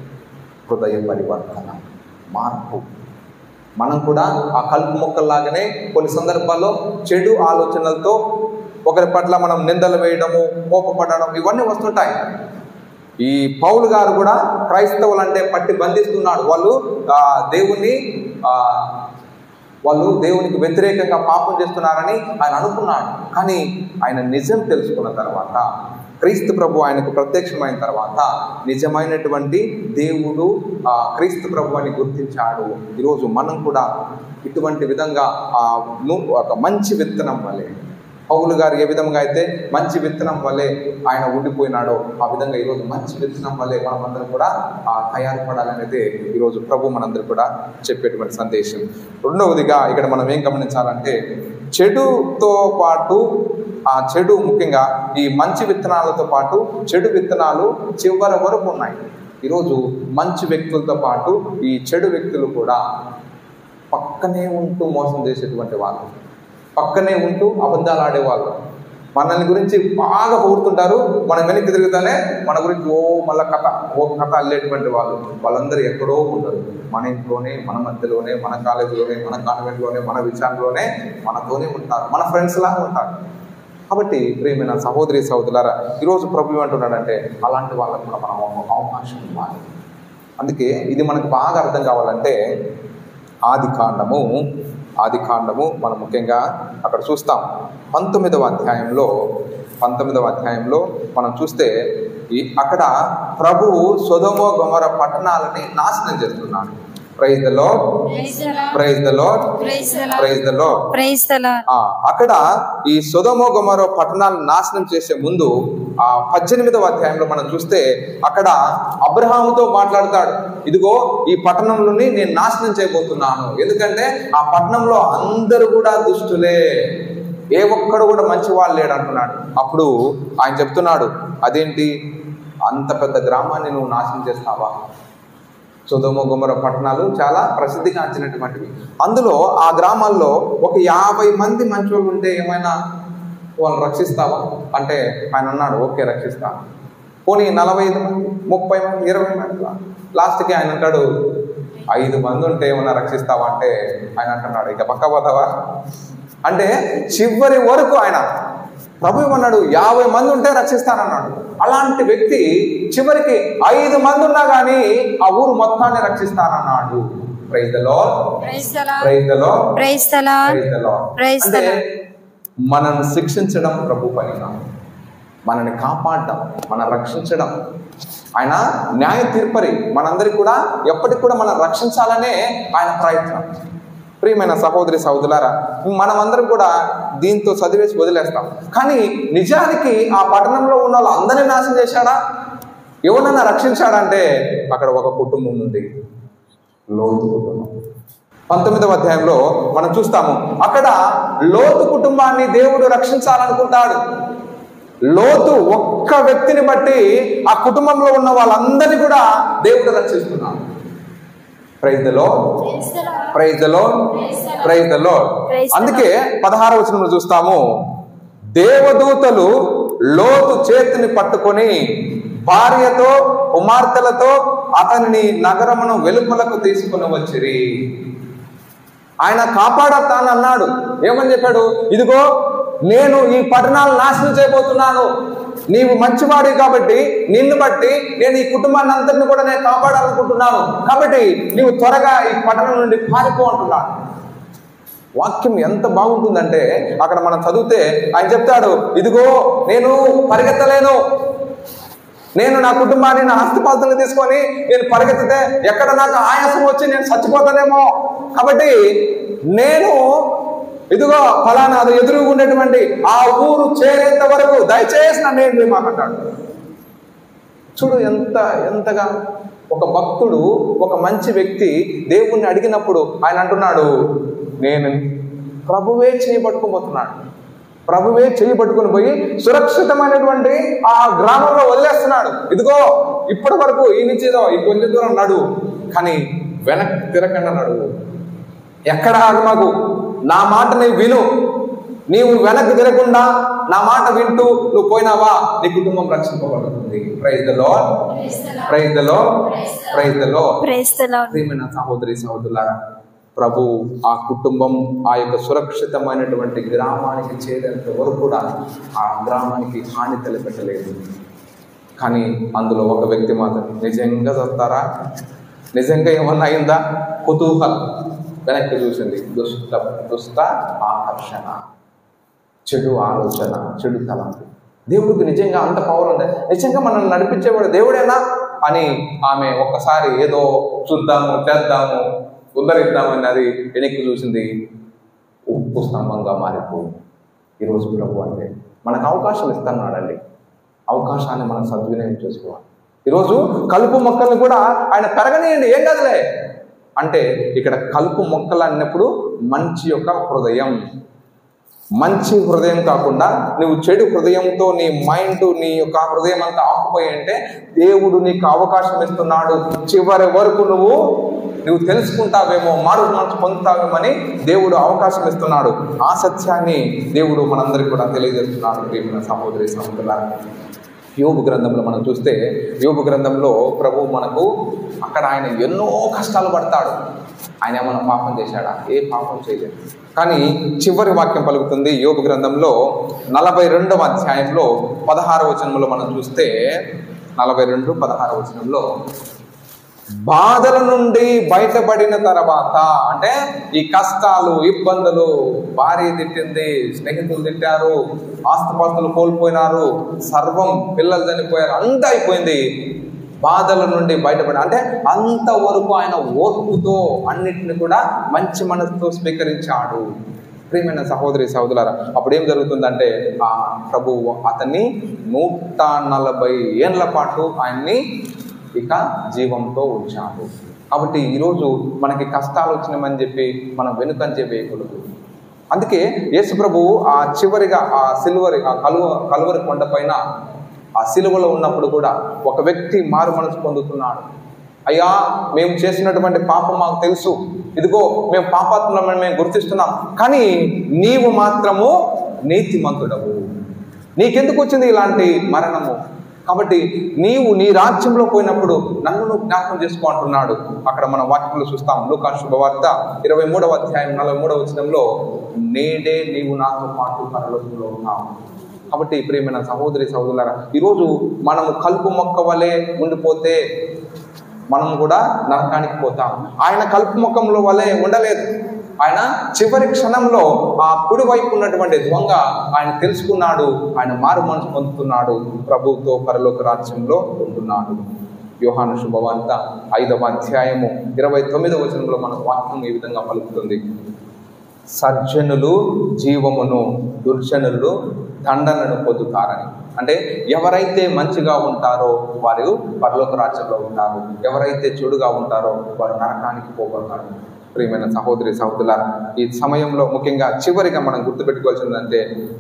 హృదయ పరివర్తన, మార్పు. మనం కూడా ఆ కలుపు మొక్కల్లాగానే కొన్ని సందర్భాల్లో చెడు ఆలోచనలతో ఒకరి పట్ల మనం నిందలు వేయడము, కోపపడడం ఇవన్నీ వస్తుంటాయి. ఈ పౌలు గారు కూడా క్రైస్తవులు అంటే పట్టి బంధిస్తున్నాడు. వాళ్ళు దేవుణ్ణి వాళ్ళు దేవునికి వ్యతిరేకంగా పాపం చేస్తున్నారని ఆయన అనుకున్నాడు. కానీ ఆయన నిజం తెలుసుకున్న తర్వాత, క్రీస్తు ప్రభు ఆయనకు ప్రత్యక్షమైన తర్వాత నిజమైనటువంటి దేవుడు ఆ క్రీస్తు ప్రభు అని గుర్తించాడు. ఈరోజు మనం కూడా ఇటువంటి విధంగా ఆ ఒక మంచి విత్తనం వలె, పౌలు గారు ఏ విధంగా అయితే మంచి విత్తనం వల్లే ఆయన ఉండిపోయినాడో, ఆ విధంగా ఈరోజు మంచి విత్తనం వల్లే మనమందరం కూడా తయారు పడాలనేది ఈరోజు ప్రభు మనందరూ కూడా చెప్పేటువంటి సందేశం. రెండవదిగా ఇక్కడ మనం ఏం గమనించాలంటే, చెడుతో పాటు ఆ చెడు, ముఖ్యంగా ఈ మంచి విత్తనాలతో పాటు చెడు విత్తనాలు చివరి వరకు ఉన్నాయి. ఈరోజు మంచి వ్యక్తులతో పాటు ఈ చెడు వ్యక్తులు కూడా పక్కనే ఉంటూ మోసం చేసేటువంటి వాళ్ళు, పక్కనే ఉంటూ అబద్ధాలు ఆడేవాళ్ళు, మనల్ని గురించి బాగా పొగుడుతుంటారు, మనం వెనక్కి తిరుగుతానే మన గురించి ఓ మళ్ళీ కథ ఓ కథ అల్లేటువంటి వాళ్ళు, వాళ్ళందరూ ఎక్కడో ఉండరు. మన ఇంట్లోనే, మన మధ్యలోనే, మన కాలేజీలోనే, మన కాన్వెంట్లోనే, మన విషయాల్లోనే మనతోనే ఉంటారు, మన ఫ్రెండ్స్ లాగా ఉంటారు. కాబట్టి ప్రియమైన సహోదరి సహోదరులారా, ఈరోజు ప్రభు ఏమంటున్నాడంటే, అలాంటి వాళ్ళకు కూడా మనం ఒక అవకాశం ఇవ్వాలి. అందుకే ఇది మనకు బాగా అర్థం కావాలంటే, ఆది కాండము ఆది కాండము మనం ముఖ్యంగా అక్కడ చూస్తాం. పంతొమ్మిదవ అధ్యాయంలో పంతొమ్మిదవ అధ్యాయంలో మనం చూస్తే అక్కడ ప్రభువు సొదొమ గొమొర్రా పట్టణాలని నాశనం చేస్తున్నాడు. Praise the lord, praise the lord, praise the lord, praise the lord. అక్కడ ఈ సొదొమ గొమొర్రా పట్టణాలను నాశనం చేసే ముందు ఆ పద్దెనిమిదవ అధ్యాయంలో మనం చూస్తే అక్కడ అబ్రహాముతో మాట్లాడతాడు. ఇదిగో ఈ పట్టణంలోని నేను నాశనం చేయబోతున్నాను, ఎందుకంటే ఆ పట్టణంలో అందరూ కూడా దుష్టులే, ఏ ఒక్కడు కూడా మంచి వాళ్ళు లేడు అంటున్నాడు. అప్పుడు ఆయన చెప్తున్నాడు, అదేంటి అంత పెద్ద గ్రామాన్ని నువ్వు నాశనం చేస్తావా? సొదొమ గొమొర్రా పట్టణాలు చాలా ప్రసిద్ధిగాంచినటువంటివి. అందులో ఆ గ్రామాల్లో ఒక యాభై మంది మంచోళ్ళు ఉంటే ఏమైనా వాళ్ళని రక్షిస్తావా అంటే ఆయన అన్నాడు, ఓకే రక్షిస్తాను. పోనీ నలభై ఐదు మంది, ముప్పై మంది, ఇరవై మంది, లాస్ట్కి ఆయన అంటాడు ఐదు మంది ఉంటే ఏమన్నా రక్షిస్తావా అంటే ఆయన అంటున్నాడు, ఇక పక్క పోతావా అంటే చివరి వరకు ఆయన ప్రభువు అన్నాడు యాభై మంది ఉంటే రక్షిస్తానన్నాడు. అలాంటి వ్యక్తి చివరికి ఐదు మంది ఉన్నా కానీ ఆ ఊరు మొత్తాన్ని రక్షిస్తానన్నాడు. Praise the lord, praise the lord, praise the lord, praise the lord, praise the lord. Praise the అంటే లార్డ్. మనల్ని శిక్షించడం ప్రభు పని కాదు, మనల్ని కాపాడడం, మనం రక్షించడం. ఆయన న్యాయ తీర్పరి, మనందరికి కూడా ఎప్పటికి కూడా మనం రక్షించాలనే ఆయన ప్రయత్నం. ప్రియమైన సహోదరి సహోదరులారా, మనమందరం కూడా దీంతో చదివేసి వదిలేస్తాం. కానీ నిజానికి ఆ పట్టణంలో ఉన్న వాళ్ళు అందరినీ నాశనం చేశాడా? ఎవరన్నా రక్షించాడంటే అక్కడ ఒక కుటుంబం ఉంది, లోతు కుటుంబం. పంతొమ్మిదవ అధ్యాయంలో మనం చూస్తాము, అక్కడ లోతు కుటుంబాన్ని దేవుడు రక్షించాలనుకుంటాడు. లోతు ఒక్క వ్యక్తిని బట్టి ఆ కుటుంబంలో ఉన్న వాళ్ళందరినీ కూడా దేవుడు రక్షిస్తున్నాడు. Praise the lord, praise the lord, praise the lord. అందుకే పదహారవ వచనంలో చూస్తాము, దేవదూతలు లోతు చేతిని పట్టుకొని భార్యతో కుమార్తెలతో అతనిని నగరమును వెలుపలకు తీసుకుని వచ్చిరి. ఆయన కాపాడతానన్నాడు. ఏమని చెప్పాడు? ఇదిగో నేను ఈ పట్టణాలు నాశనం చేయబోతున్నాను, నీవు మంచివాడి కాబట్టి నిన్ను బట్టి నేను ఈ కుటుంబాన్ని అంతటిని కూడా నేను కాపాడాలనుకుంటున్నాను, కాబట్టి నీవు త్వరగా ఈ పట్టణం నుండి పారిపో అంటున్నాడు. వాక్యం ఎంత బాగుంటుందంటే అక్కడ మనం చదివితే ఆయన చెప్తాడు, ఇదిగో నేను పరిగెత్తలేను, నేను నా కుటుంబాన్ని నా ఆస్తిపాస్తులు తీసుకొని నేను పరిగెత్తితే ఎక్కడ నాకు ఆయాసం వచ్చి నేను చచ్చిపోతానేమో, కాబట్టి నేను ఇదిగో ఫలానా అది ఎదురుగా ఉండేటువంటి ఆ ఊరు చేరేంత వరకు దయచేసి నన్ను ఏం చేయమాకంటాడు. చూడు ఎంత ఎంతగా ఒక భక్తుడు, ఒక మంచి వ్యక్తి దేవుణ్ణి అడిగినప్పుడు ఆయన అంటున్నాడు, నేను ప్రభువే చేయబట్టుకోబోతున్నాడు, ప్రభువే చేయి పట్టుకుని పోయి సురక్షితమైనటువంటి ఆ గ్రామంలో వదిలేస్తున్నాడు. ఇదిగో ఇప్పటి వరకు ఈ నుంచి ఈ కొంచెం దూరం నడు, కానీ వెనక్కి తిరగకుండా నడువు, ఎక్కడ ఆగమాకు, నా మాట నీవు విను, నీవు వెనక్కి తిరగకుండా నా మాట వింటూ నువ్వు పోయినావా నీ కుటుంబం రక్షింపబడుతుంది. Praise the lord, praise the lord, praise the lord, praise the lord. ప్రియమైన సహోదరి సహోదరులారా, ప్రభు ఆ కుటుంబం ఆ యొక్క సురక్షితమైనటువంటి గ్రామానికి చేరేంత వరకు కూడా ఆ గ్రామానికి హాని తలపెట్టలేదు. కానీ అందులో ఒక వ్యక్తి మాత్రం నిజంగా చస్తారా, నిజంగా ఏమన్నా అయిందా, కుతూహలం వెనక్కి చూసింది, దుష్ట దుష్ట ఆకర్షణ, చెడు ఆలోచన, చెడు తలంపు. దేవుడికి నిజంగా అంత పవర్ ఉంది, నిజంగా మనల్ని నడిపించేవాడు దేవుడేనా అని ఆమె ఒక్కసారి ఏదో చూద్దాము చేద్దాము ఉద్ధరిద్దామని అది వెనక్కి చూసింది, ఉప్పు స్తంభంగా మారిపోయింది. ఈరోజు ప్రభు అంటే మనకు అవకాశం ఇస్తున్నాడండి, అవకాశాన్ని మనం సద్వినియోగం చేసుకోవాలి. ఈరోజు కలుపు మొక్కల్ని కూడా ఆయన పెరగనియండి, ఏం కదలే అంటే ఇక్కడ కలుపు మొక్కలు అన్నప్పుడు మంచి యొక్క హృదయం, మంచి హృదయం కాకుండా నువ్వు చెడు హృదయంతో నీ మైండ్ నీ యొక్క హృదయం అంతా ఆకుపోయి అంటే దేవుడు నీకు అవకాశం ఇస్తున్నాడు. చివరి వరకు నువ్వు నువ్వు తెలుసుకుంటావేమో, మారు మనసు పొందుతావేమని దేవుడు అవకాశం ఇస్తున్నాడు. ఆ సత్యాన్ని దేవుడు మనందరికీ కూడా తెలియజేస్తున్నాడు. ప్రియమైన సహోదరి సహోదరులారా, యోబు గ్రంథంలో మనం చూస్తే యోబు గ్రంథంలో ప్రభు మనకు అక్కడ ఆయన ఎన్నో కష్టాలు పడతాడు. ఆయన ఏమైనా పాపం చేశాడా? ఏ పాపం చేయలేదు. కానీ చివరి వాక్యం పలుకుతుంది యోబు గ్రంథంలో నలభై రెండవ అధ్యాయంలో పదహారవ వచనంలో మనం చూస్తే, నలభై రెండు పదహారవ వచనంలో బాధల నుండి బయటపడిన తర్వాత, అంటే ఈ కష్టాలు ఇబ్బందులు, భార్య తిట్టింది, స్నేహితులు తిట్టారు, ఆస్తిపాస్తులు కోల్పోయినారు, సర్వం, పిల్లలు చనిపోయారు, అంతా అయిపోయింది. బాధల నుండి బయటపడి అంటే అంతవరకు ఆయన ఓర్పుతో అన్నిటిని కూడా మంచి మనసుతో స్వీకరించాడు. ప్రియమైన సహోదరి సహోదరులారా, అప్పుడు ఏం జరుగుతుందంటే ఆ ప్రభువు అతన్ని నూట నలభై ఏళ్ల పాటు ఆయన్ని ఇక జీవంతో ఉంచాడు. కాబట్టి ఈరోజు మనకి కష్టాలు వచ్చినామని చెప్పి మనం వెనుకంజ వేయకూడదు. అందుకే యేసు ప్రభువు ఆ చివరిగా ఆ సిలువరి ఆ కలువ కలువరి కొండ పైన ఆ సిలువలో ఉన్నప్పుడు కూడా ఒక వ్యక్తి మారు మనసు పొందుతున్నాడు. అయ్యా, మేము చేసినటువంటి పాపం మాకు తెలుసు, ఇదిగో మేము పాపాత్ములమని మేము గుర్తిస్తున్నాం, కానీ నీవు మాత్రము నీతిమంతుడవు, నీకెందుకు వచ్చింది ఇలాంటి మరణము? కాబట్టి నీవు నీ రాజ్యంలో పోయినప్పుడు నన్ను జ్ఞాపకం చేసుకో అంటున్నాడు. అక్కడ మన వాక్యంలో చూస్తాం, లూకా శుభవార్త ఇరవై మూడవ అధ్యాయం నలభై మూడవ వచనంలో, నేడే నీవు నాతో పాటు పరలోకంలో ఉన్నావు. కాబట్టి ప్రియమైన సహోదరి సహోదరులారా, ఈరోజు మనము కలుపు మొక్క వలె ఉండిపోతే మనం కూడా నరకానికి పోతాం. ఆయన కలుపు మొక్కముల వలె ఉండలేదు. ఆయన చివరి క్షణంలో ఆ కుడి వైపు ఉన్నటువంటి దొంగ ఆయన తెలుసుకున్నాడు, ఆయన మారు మనసు పొందుతున్నాడు, ప్రభువుతో పరలోక రాజ్యంలో ఉంటున్నాడు. యోహాను శుభవార్త ఐదవ అధ్యాయము ఇరవై తొమ్మిదవ వచనంలో మన వాక్యం ఈ విధంగా పలుకుతుంది, సజ్జనులు జీవమును, దుర్జనులు దండనను పొందుతారని. అంటే ఎవరైతే మంచిగా ఉంటారో వారు పరలోక రాజ్యంలో ఉంటారు, ఎవరైతే చెడుగా ఉంటారో వారు నరకానికి పోగొడతారు. ప్రియమైన సహోదరి సహోదరులారా, ఈ సమయంలో ముఖ్యంగా చివరిగా మనం గుర్తుపెట్టుకోవాల్సిందంటే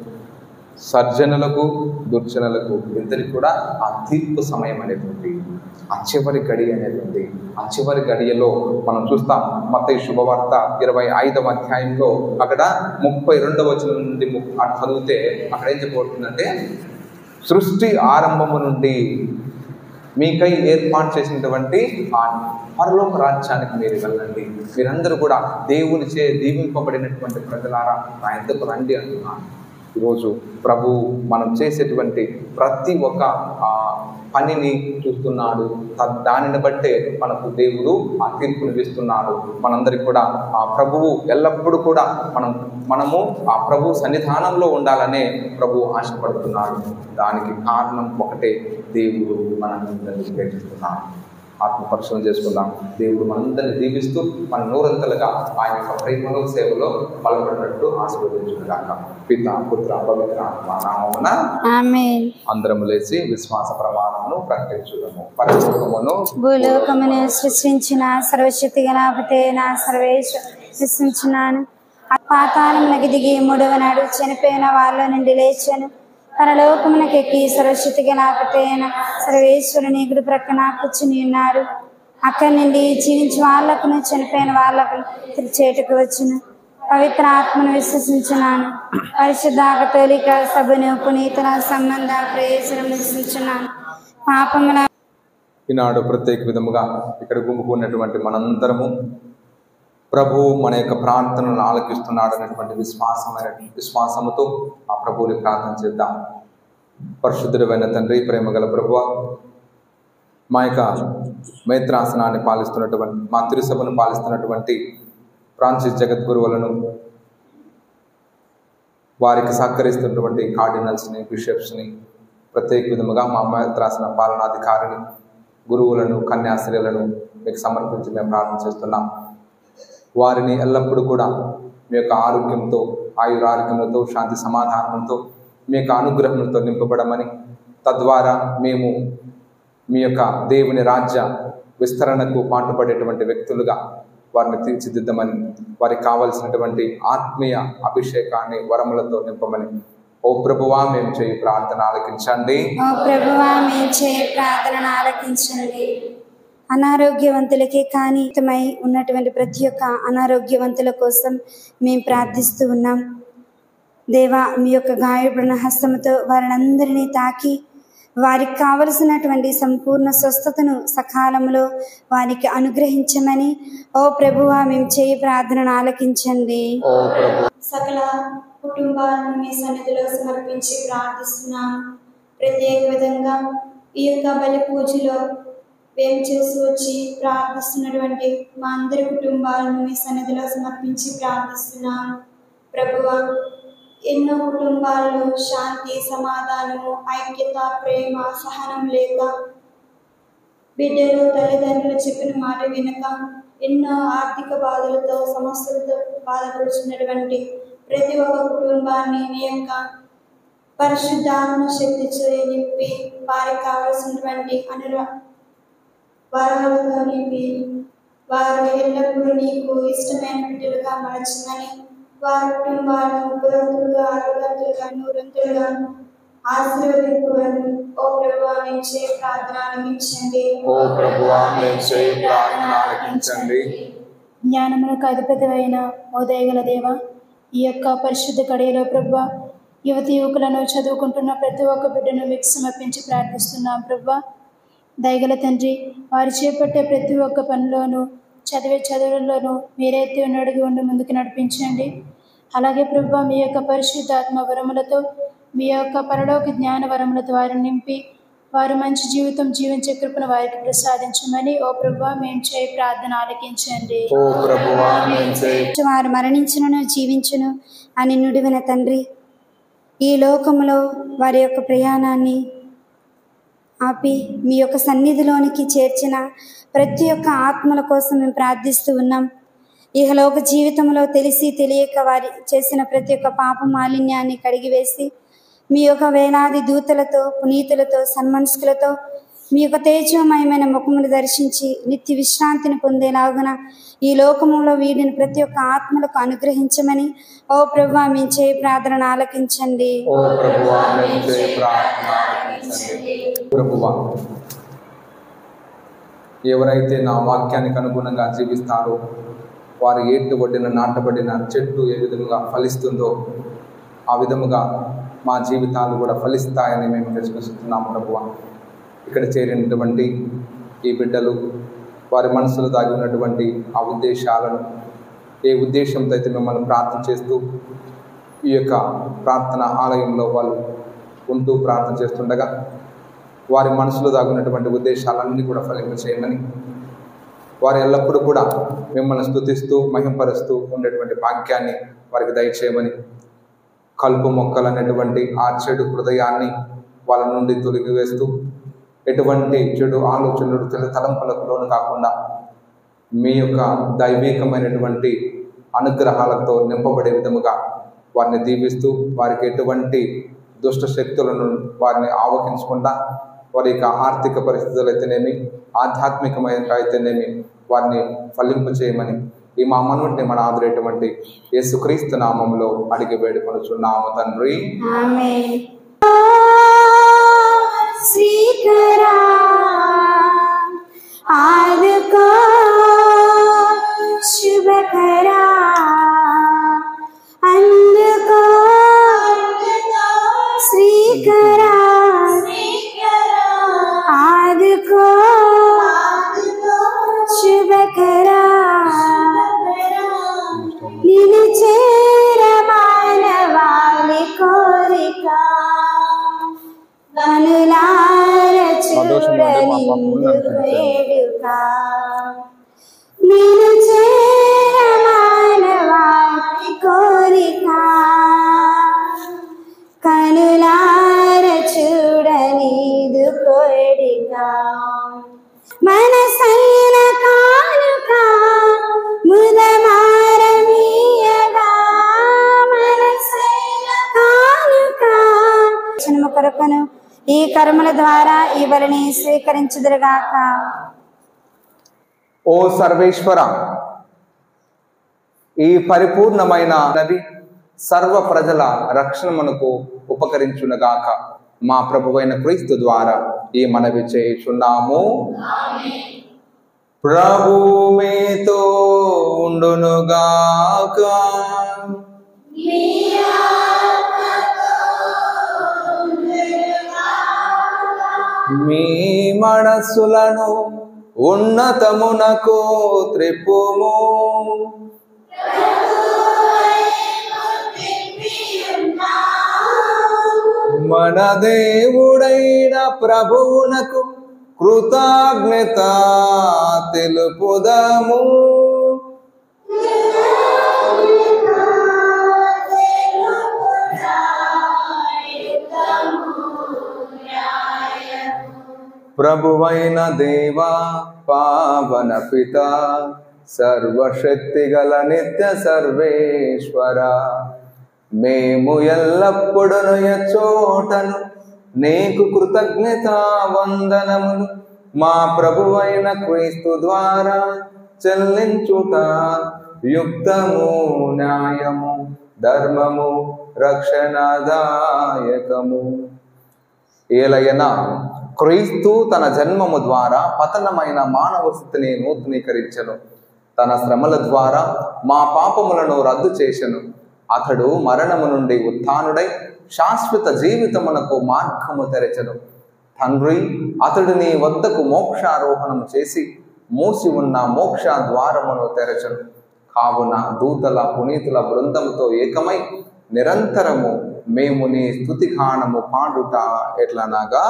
సర్జనులకు దుర్జనులకు ఇద్దరికి కూడా ఆ తీర్పు సమయం అనేది ఉంది, ఆ చివరి గడి అనేది ఉంది. ఆ చివరి గడియలో మనం చూస్తాం మత్తయి శుభవార్త ఇరవై ఐదవ అధ్యాయంలో అక్కడ ముప్పై రెండవ వచనం నుండి అటు చదివితే అక్కడ ఏం చెప్పబడుతుందంటే, సృష్టి ఆరంభము నుండి మీకై ఏర్పాటు చేసినటువంటి ఆ పరలోక రాజ్యానికి మీరు వెళ్ళండి, మీరందరూ కూడా దేవునిచే దీవింపబడినటువంటి ప్రజలారా నా యొద్దకు రండి అంటున్నాను. ఈరోజు ప్రభు మనం చేసేటువంటి ప్రతి ఒక్క పనిని చూస్తున్నాడు, దానిని బట్టే మనకు దేవుడు ఆ తీర్పును ఇస్తున్నాడు. మనందరికి కూడా ఆ ప్రభువు ఎల్లప్పుడూ కూడా మనం మనము ఆ ప్రభు సన్నిధానంలో ఉండాలనే ప్రభు ఆశపడుతున్నాడు. దానికి కారణం ఒకటే, దేవుడు మనల్ని ప్రేమిస్తున్నాడు. ఆత్మ పరిశీలన చేసుకుందాం. దేవుడు మనందరినీ దీవిస్తూ మన నూరంతలుగా ఆయన యొక్క ప్రేమలో సేవలో బలపడినట్టు ఆశీర్వదించుగాక. పిత పుత్ర పవిత్ర నామమున ఆమేన్. అందరము లేచి విశ్వాస ప్రమాణమును ప్రకటించుదాము. పరలోకమును భూలోకమును సృష్టించిన సర్వశక్తి గణపతే నా సర్వేశ విశ్వసించినాను. పాతాళమునకు దిగి మూడవ నాడు చనిపోయిన వాళ్ళ నుండి లేచాను. పరలోకమునకు ఎక్కి సర్వశక్తి గణపతైన సర్వేశ్వరుని గుడి ప్రక్కన కూర్చుని ఉన్నారు. అక్కడి నుండి జీవించి వాళ్ళకును చనిపోయిన వాళ్ళకు తిరిచేటుకు వచ్చును. పవిత్ర ఆత్మను విశ్వసించున్నాను. పరిశుద్ధ కథోలిక సభను పునీతుల సంబంధ ప్రయోజనం విశ్వసించున్నాను. పాపముల ఈనాడు ప్రత్యేక విధముగా ఇక్కడ గుమ్ముకున్నటువంటి మనందరము ప్రభు మన యొక్క ప్రార్థనలను ఆలకిస్తున్నాడు అనేటువంటి విశ్వాసమైన విశ్వాసముతో ఆ ప్రభువుని ప్రార్థన చేద్దాం. పరిశుద్ధుడైన తండ్రి, ప్రేమగల ప్రభువా, మా యొక్క మైత్రాసనాన్ని పాలిస్తున్నటువంటి మా తిరుసభను పాలిస్తున్నటువంటి ఫ్రాన్సిస్ జగద్గురువులను, వారికి సహకరిస్తున్నటువంటి కార్డినల్స్ని, బిషప్స్ని, ప్రత్యేక విధముగా మా మైత్రాసన పాలనాధికారిని, గురువులను, కన్యాస్త్రీలను మీకు సమర్పించి మేము ప్రార్థన చేస్తున్నాం. వారిని ఎల్లప్పుడూ కూడా మీ యొక్క ఆరోగ్యంతో, ఆయురారోగ్యంతో, శాంతి సమాధానంతో, మీ యొక్క అనుగ్రహంతో నింపబడమని, తద్వారా మేము మీ యొక్క దేవుని రాజ్య విస్తరణకు పాటుపడేటువంటి వ్యక్తులుగా వారిని తీర్చిదిద్దమని, వారికి కావలసినటువంటి ఆత్మీయ అభిషేకాన్ని వరములతో నింపమని, ఓ ప్రభువా మేము చేయి ప్రార్థన ఆలకించండి. ఓ ప్రభువా మేము చేయి ప్రార్థన ఆలకించండి. అనారోగ్యవంతులకే కానీ హితమై ఉన్నటువంటి ప్రతి ఒక్క అనారోగ్యవంతుల కోసం మేము ప్రార్థిస్తూ ఉన్నాం. దేవా, మీ యొక్క గాయపడిన హస్తముతో వారిని అందరినీ తాకి వారికి కావలసినటువంటి సంపూర్ణ స్వస్థతను సకాలంలో వారికి అనుగ్రహించమని, ఓ ప్రభువా మేము చేయి ప్రార్థనను ఆలకించండి. సకల కుటుంబాలను మీ సన్నిధిలో సమర్పించి ప్రార్థిస్తున్నాం. ప్రత్యేక విధంగా ఈ యొక్క బలి పూజలో వేం చేసి వచ్చి ప్రార్థిస్తున్నటువంటి మా అందరి కుటుంబాలను మీ సన్నిధిలో సమర్పించి ప్రార్థిస్తున్నాం. ప్రభువా, ఎన్నో కుటుంబాల్లో శాంతి, సమాధానము, ఐక్యత, ప్రేమ, సహనం లేక బిడ్డలు తల్లిదండ్రులు చెప్పిన మాట వినక ఎన్నో ఆర్థిక బాధలతో సమస్యలతో బాధపడుతున్నటువంటి ప్రతి ఒక్క కుటుంబాన్ని నీ యొక్క పరిశుద్ధాత్మ శక్తితో నింపి వారికి కావలసినటువంటి అనురా వరాలతో నింపి వారు ఎల్లప్పుడూ నీకు ఇష్టమైన బిడ్డలుగా మలచమని, వారి కుటుంబాలను ఉపరంతులుగా, అరుగంతులుగా, నూరంతులుగా ఆశీర్వదింపులను ఓ ప్రభువా మేము చేయ ప్రార్థన ఆలకించండి. ఓ ప్రభువా మేము చేయ ప్రార్థన ఆలకించండి. జ్ఞానమునకు అధిపతివైన ఓ దయగల దేవ, ఈ యొక్క పరిశుద్ధ కడియలో ప్రభువా యువతి యువకులను చదువుకుంటున్న ప్రతి ఒక్క బిడ్డను మీకు సమర్పించి ప్రార్థిస్తున్నాం. ప్రభువా దయగల తండ్రి, వారు చేపట్టే ప్రతి ఒక్క పనిలోనూ చదివే చదువులలోనూ మీరే అడుగు ఉండి ముందుకు నడిపించండి. అలాగే ప్రభువా మీ యొక్క పరిశుద్ధాత్మ వరములతో, మీ యొక్క పరలోక జ్ఞాన వరములతో వారిని నింపి వారు మంచి జీవితం జీవించే కృపను వారికి ప్రసాదించమని ఓ ప్రభువా మేము చేయ ప్రార్థన ఆలకించండి. వారు మరణించును జీవించును అని నుడివిన తండ్రి, ఈ లోకములో వారి యొక్క ప్రయాణాన్ని ఆపి మీ యొక్క సన్నిధిలోనికి చేర్చిన ప్రతి ఒక్క ఆత్మల కోసం మేము ప్రార్థిస్తూ ఉన్నాం. ఇహలోక జీవితంలో తెలిసి తెలియక వారి చేసిన ప్రతి ఒక్క పాప మాలిన్యాన్ని కడిగివేసి మీ యొక్క వేలాది దూతలతో, పునీతులతో, సన్మనస్కులతో మీ యొక్క తేజోమయమైన ముఖమును దర్శించి నిత్య విశ్రాంతిని పొందేలాగున ఈ లోకములో వీడిని ప్రతి ఒక్క ఆత్మలకు అనుగ్రహించమని ఓ ప్రభువా మేము చేయ ప్రార్థన ఆలకించండి. ఓ ప్రభువా మేము చేయ ప్రార్థన ఆలకించండి. ప్రభువా ఎవరైతే నా వాక్యానికి అనుగుణంగా జీవిస్తారో వారు ఏటు ఒడ్డిన నాటబడిన చెట్టు ఏ విధముగా ఫలిస్తుందో ఆ విధముగా మా జీవితాలు కూడా ఫలిస్తాయని మేము విశ్వసిస్తున్నాము. ప్రభువా ఇక్కడ చేరినటువంటి ఈ బిడ్డలు వారి మనసులో దాగి ఉన్నటువంటి ఆ ఉద్దేశాలను, ఏ ఉద్దేశంతో అయితే మిమ్మల్ని ప్రార్థన చేస్తూ ఈ యొక్క ప్రార్థన ఆలయంలో వాళ్ళు ఉంటూ ప్రార్థన చేస్తుండగా వారి మనసులో దాగున్నటువంటి ఉద్దేశాలన్నీ కూడా ఫలింప చేయమని, వారు ఎల్లప్పుడూ కూడా మిమ్మల్ని స్తుతిస్తూ మహింపరుస్తూ ఉండేటువంటి భాగ్యాన్ని వారికి దయచేయమని, కలుపు మొక్కలు అనేటువంటి ఆ చెడు హృదయాన్ని వాళ్ళ నుండి తొలగివేస్తూ ఎటువంటి చెడు ఆలోచనలు తెల తలంపులకు లోను కాకుండా మీ యొక్క దైవికమైనటువంటి అనుగ్రహాలతో నింపబడే విధముగా వారిని దీవిస్తూ వారికి ఎటువంటి దుష్ట శక్తులను వారిని ఆవహించకుండా వారి యొక్క ఆర్థిక పరిస్థితులు అయితేనేమి ఆధ్యాత్మికమైన అయితేనేమి వారిని ఫలింప చేయమని ఈ మా మనవుడిని మన ఆదరేటువంటి యేసుక్రీస్తు నామములో అడిగి వేడుకొనుచున్నాము తండ్రి. ఆమేన్. శ్రీకరా ఆదుకో శుభకరా అందుకో శ్రీకరా ఆదుకో శుభకరా నిన్ను చేర మానవాళి కోరిక కనులార చూడని వేడుక నిన్ను చేర మానవాళి కోరిక కనులార చూడనీదు కోరిక మనసైన కానుక ముదమారమీయగా మనసైన కానుక జన్మ కొరకను ఈ కర్మల ద్వారా ఈ బలిని స్వీకరించుదురుగాక. ఓ సర్వేశ్వర, ఈ పరిపూర్ణమైన నది సర్వ ప్రజల రక్షణమునకు ఉపకరించునుగాక. మా ప్రభువైన క్రీస్తు ద్వారా ఈ మనవి చేయుచున్నాము. ప్రభు మీతో ఉండునుగాక. మీ మనస్సులను ఉన్నతమునకు త్రిప్పుము. మన దేవుడైన ప్రభువునకు కృతజ్ఞత తెలుపుదము. ప్రభువైన దేవా పావన పిత సర్వశక్తి గల నిత్య సర్వేశ్వర, మేము ఎల్లప్పుడూ ఎచ్చోటను నీకు కృతజ్ఞత వందనములు మా ప్రభువైన క్రీస్తు ద్వారా చెల్లించుట యుక్తము, న్యాయము, ధర్మము, రక్షణదాయకము. ఏలయనా క్రీస్తు తన జన్మము ద్వారా పతనమైన మానవ స్థితిని నూతనీకరించెను. తన శ్రమల ద్వారా మా పాపములను రద్దు చేసెను. అతడు మరణము నుండి ఉత్థానుడై శాశ్వత జీవితమునకు మార్గము తెరచెను. తండ్రి అతడు నీ వద్దకు మోక్షారోహణము చేసి మూసి ఉన్న మోక్ష ద్వారమును తెరచెను. కావున దూతల పునీతుల బృందముతో ఏకమై నిరంతరము మేము నీ స్తుతి గానము పాడుట ఎట్లనగా,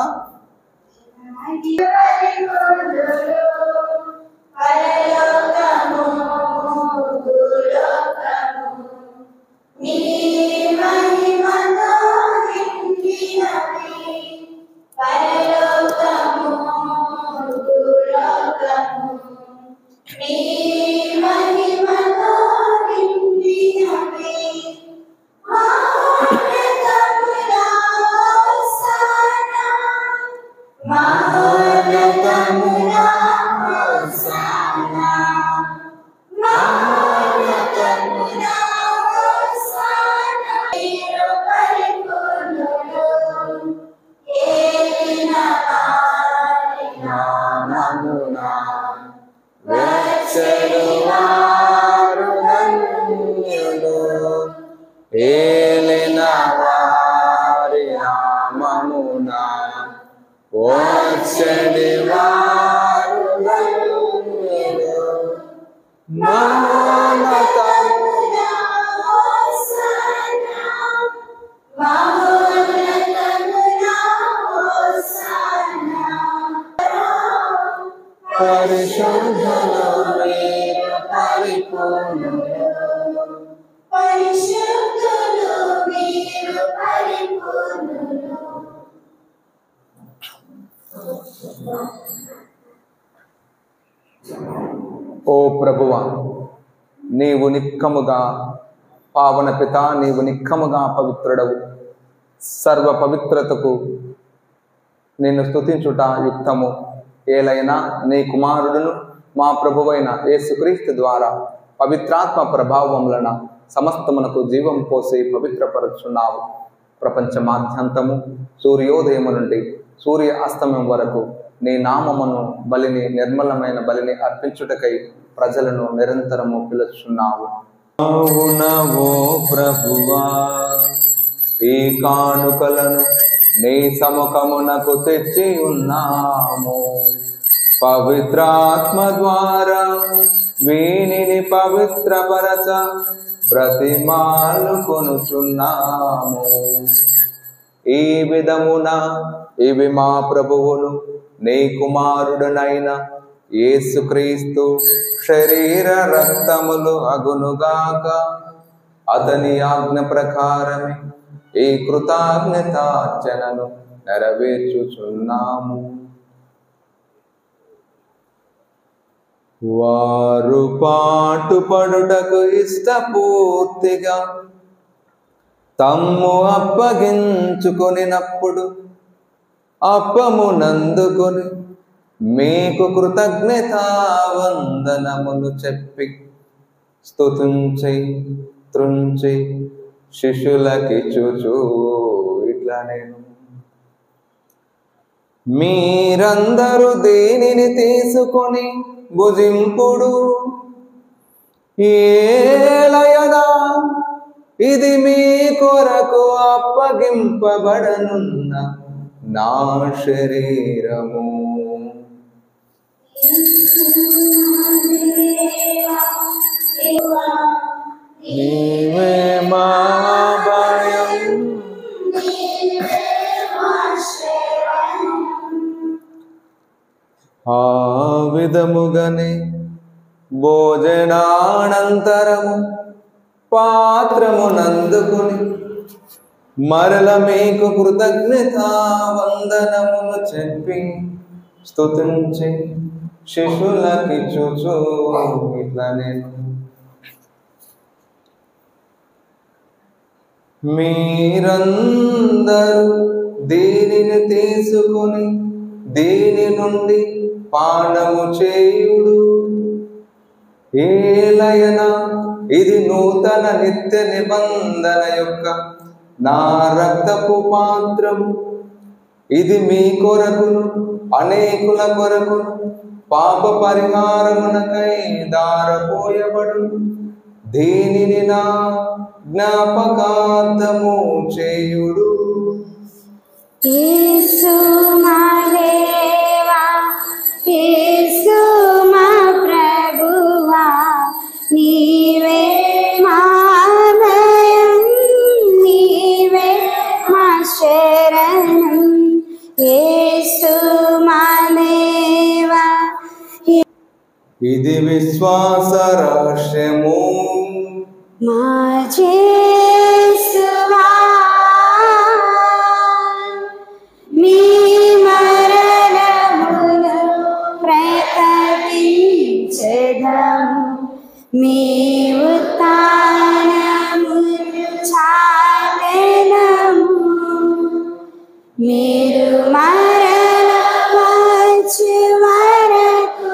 ఏలిన వారి నామమునా వచ్చెడి వారు ధన్యులు. మహోన్నతమున హోసన్నా, మహోన్నతమున హోసన్నా. పరిశుద్ధులు మీరు పరిపూర్ణులు, పరిశుద్ధులు మీరు పరిపూర్ణులు. ఓ ప్రభువా, నీవు నిక్కముగా పావన పిత, నీవు నిక్కముగా పవిత్రుడవు. సర్వ పవిత్రతకు నిన్ను స్తుతించుట యుక్తము. ఏలైనా నీ కుమారుడును మా ప్రభువైన యేసుక్రీస్తు ద్వారా పవిత్రాత్మ ప్రభావములన సమస్తమునకు జీవం పోసి పవిత్రపరుచున్నావు. ప్రపంచమాద్యంతము సూర్యోదయము నుండి సూర్య అస్తమయం వరకు నీ నామమును బలిని నిర్మలమైన బలిని అర్పించుటకై ప్రజలను నిరంతరము పిలుచున్నావు. అవునవో ప్రభువా, ఈ కానుకలను నీ సముఖమునకు తెచ్చి ఉన్నాము. పవిత్రాత్మ ద్వారా వీనిని పవిత్రపరచ బ్రతిమాలు కొనుచున్నాము. ఈ విధమున ఇవి మా ప్రభువును నీ కుమారుడునైన యేసుక్రీస్తు శరీర రక్తములు అగునుగాక. అతని ఆజ్ఞ ప్రకారమే ఈ కృతజ్ఞతార్చనను నెరవేర్చుచున్నాము. వారు పాటుపడుటకు ఇష్టపూర్తిగా తమ్ము అప్పగించుకొనినప్పుడు అప్పమునందుకొని మీకు కృతజ్ఞతా వందనములు చెప్పి స్తుతించి త్రుంచి శిష్యులకిచ్చుచు ఇట్లా నేను, మీరందరూ దీనిని తీసుకొని భుజింపుడు. ఏలయనా ఇది మీ కొరకు అప్పగింపబడనున్న నా శరీరము. నీవే మా భయం, ఆ విధముగానే భోజనానంతరము పాత్రమునందుకుని మరల మీకు కృతజ్ఞతా వందనములు చెప్పి స్తుతించి శిష్యులకిచ్చుచు ఇట్లా నేను మీరందరూ దీనిని తీసుకుని దీని నుండి పానము చేయుడు. ఏలయన ఇది నూతన నిత్య నిబంధన యొక్క నా రక్తపు పాత్రము. ఇది మీ కొరకును అనేకుల కొరకును పాప పరిహారమునకై దారపోయబడు. దీనిని నా జ్ఞాపకార్థము చేయుడు. యేసు మా దేవా, యేసు మా ప్రభువా, నీవే మా భయం, నీవే మా శరణం. యేసు మా దేవా. ఇది విశ్వాస రహస్యము. మా యేసువా, మీ మరణమును ప్రకటించెదము, మీ ఉత్థానమును చాటెదము. మీరు మరల వచ్చే వరకు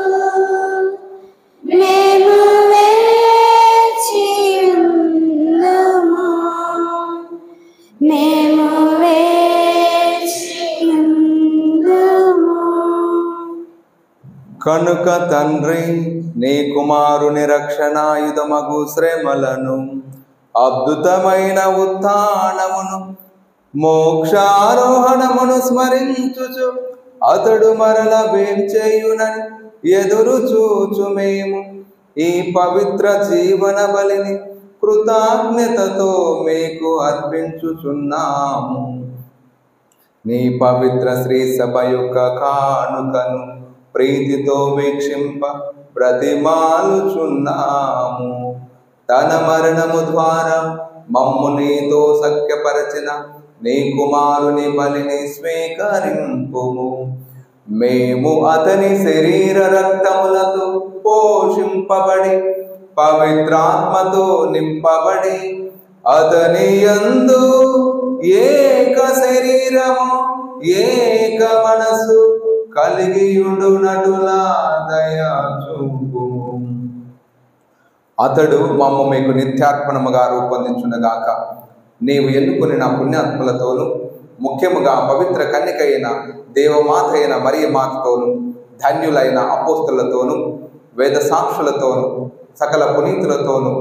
మేము వేచియుందుము, మేము వేచియుందుము. కనుక తండ్రి నీ కుమారుని రక్షణాయుధమగు శ్రమలను అద్భుతమైన ఉత్థానమును మోక్షారోహణమును స్మరించుచు అతడు మరల వేంచేయునని ఎదురు చూచు మేము ఈ పవిత్ర జీవన బలిని కృతజ్ఞతతో మీకు అర్పించుచున్నాము. నీ పవిత్ర శ్రీ సభ యొక్క కానుకను ప్రీతితో వీక్షింప బ్రతిమాలుచున్నాము. తన మరణము ద్వారా మమ్ము నీతో సఖ్యపరచిన నీ కుమారుని బలిని స్వీకరింపుము. మేము అతని శరీర రక్తములతో పోషింపబడి పవిత్రాత్మతో నింపబడి అతని యందు ఏక శరీరము ఏక మనసు కలిగియుండునటులా దయా చూపుము. అతడు మమ్ము మీకు నిత్యార్పణముగా రూపొందించునగాక. నీవు ఎన్నుకుని నా పుణ్యాత్ములతోను ముఖ్యముగా పవిత్ర కన్యక అయిన దేవమాత అయిన మరియ మాతతోను ధన్యులైన అపోస్తులతోను వేద సాక్షులతోను సకల పునీతులతోను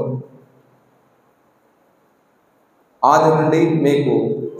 ఆది నుండి మీకు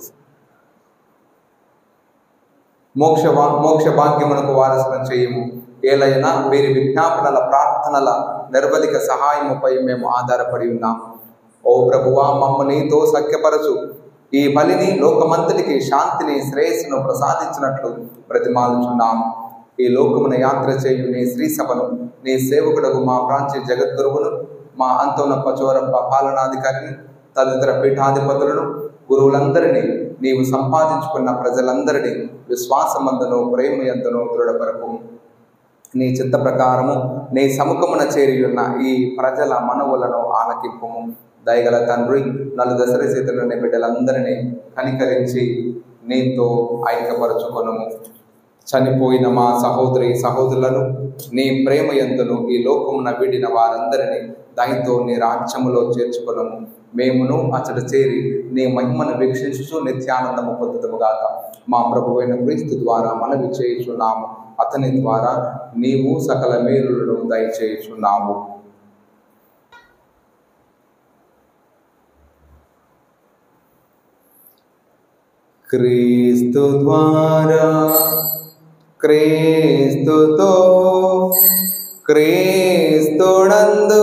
మోక్ష మోక్ష భాగ్యమునకు వారసులను చేయము. ఏలైనా వీరి విజ్ఞాపనల ప్రార్థనల నిర్వధిక సహాయముపై మేము ఆధారపడి ఉన్నాం. ఓ ప్రభువా, మమ్ము నీతో సఖ్యపరచు. ఈ బలిని లోకమంతటికి శాంతిని శ్రేయస్సును ప్రసాదించినట్లు ప్రతిమాలుచున్నాము. ఈ లోకమున యాత్ర చేయు నీ శ్రీ సభను నీ సేవకుడకు మా ప్రాంత్య జగద్గురువును మా అంతోనప్ప చోరప్ప పాలనాధికారిని తదితర పీఠాధిపతులను గురువులందరినీ నీవు సంపాదించుకున్న ప్రజలందరినీ విశ్వాసమందును ప్రేమయందును దృఢపరపు. నీ చిత్త ప్రకారము నీ సముఖమున చేరియున్న ఈ ప్రజల మనవులను ఆలకింపుము. దయగల తండ్రి, నలు దశర చేతులని బిడ్డలందరినీ కనికరించి నీతో ఐక్యపరచుకొనుము. చనిపోయిన మా సహోదరి సహోదరులను నీ ప్రేమ యందును ఈ లోకమున వీడిన వారందరినీ దయతో నీ రాజ్యములో చేర్చుకొనుము. మేమును అతడు చేరి నీ మహిమను వీక్షించుచు నిత్యానందము పొందుదుముగాక. మా ప్రభువైన క్రీస్తు ద్వారా మనవి చేయుచున్నాము. అతని ద్వారా నీవు సకల మేలులను దయచేయుచున్నాము. క్రీస్తు ద్వారా, క్రీస్తుతో, క్రీస్తునందు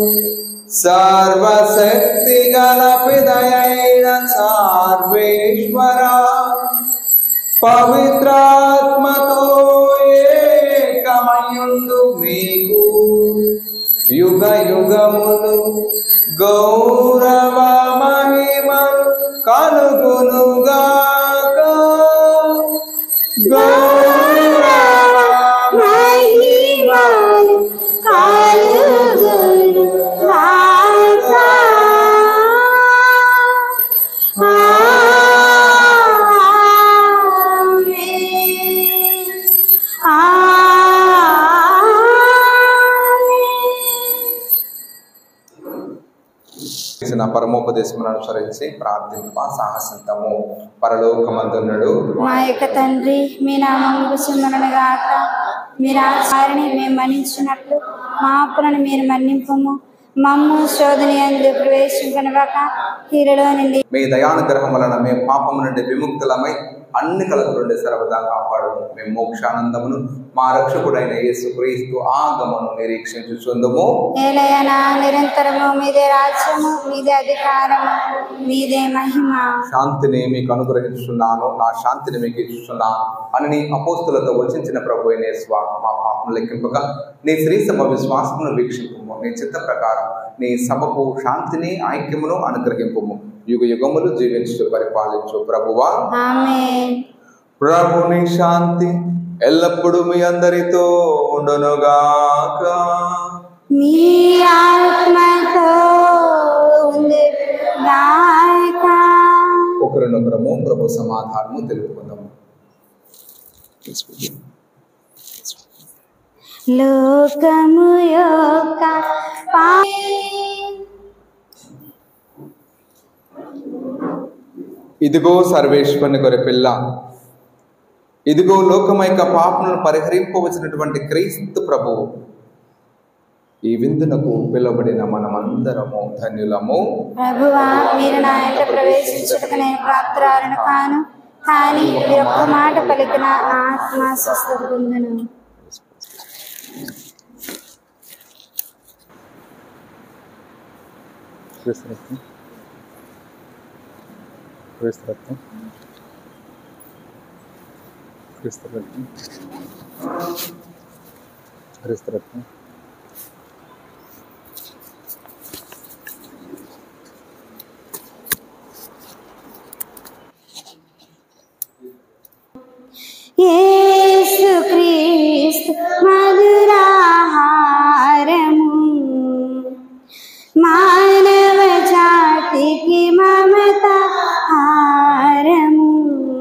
సర్వశక్తి గల పిదయైన సర్వేశ్వర పవిత్రాత్మతో ఏకమయుండు మీకు యుగ యుగములు గౌరవ మహిమలు కలుగునుగాక. గౌరవ చేసిన పరమోపదేశమును అనుసరించి ప్రార్థింప సాహసింతము. పరలోకమందున్నడు మా యొక్క తండ్రి, మీ నామము సుమరణగాక, మీరు ఆచారిని మేము మన్నించినట్లు మా అప్పులను మీరు మన్నింపము. మమ్ము శోధన యందు ప్రవేశింపనివ్వక కీడులో నుండి మీ దయానుగ్రహం వలన మేము పాపము నుండి విముక్తులమై అన్ని కలత నుండి సర్వదా కాపాడు. మేము మోక్షానందమును మా రక్షకుడైన యేసుక్రీస్తు ఆగమను నిరీక్షించుచుందుము. ఏలయనా నిరంతరము మీదే రాజ్యము, మీదే అధికారము, మీదే మహిమ. శాంతిని మీకు అనుగ్రహించుచున్నాను, నా శాంతిని మీకు ఇచ్చుచున్నాను అని నీ అపోస్తులతో వచించిన ప్రభు అయిన యేసు మా పాపం లెక్కింపగా నీ శ్రీ సభ విశ్వాసమును వీక్షింపుము. నీ చిత్త ప్రకారం నీ సభకు శాంతిని ఐక్యమును అనుగ్రహింపుము. యుగ యుగములు జీవించు పరిపాలించు ప్రభువా. ఆమేన్. ప్రభుని శాంతి ఎల్లప్పుడూ మీ అందరితో ఉండునుగాక. మీ ఆత్మతో ఉండుగాక. ఒకరినొకరము ప్రభు సమాధానము తెలుపుకుందాము. లోకము యొక్క ఇదిగో సర్వేశ్వరుని గొర్రె పిల్ల, ఇదిగో లోకమైక పాపములను పరిహరింపవచ్చినటువంటి క్రీస్తు ప్రభువు. ఈ విందునకు పిలువబడిన మనమందరము ధన్యులము. ప్రభువా, మీరు నా ఇంట ప్రవేశించుటకు నేను ప్రాప్తురాలను కాను, కానీ మీరు ఒక్క మాట పలికిన నా ఆత్మ స్వస్థత పొందును. క్రీస్తురత్నం క్రీస్తురత్నం క్రీస్తురత్నం క్రీస్తురత్నం యేసుక్రీస్తు మధురాహారము, మానవ జాతికి మమత హారము.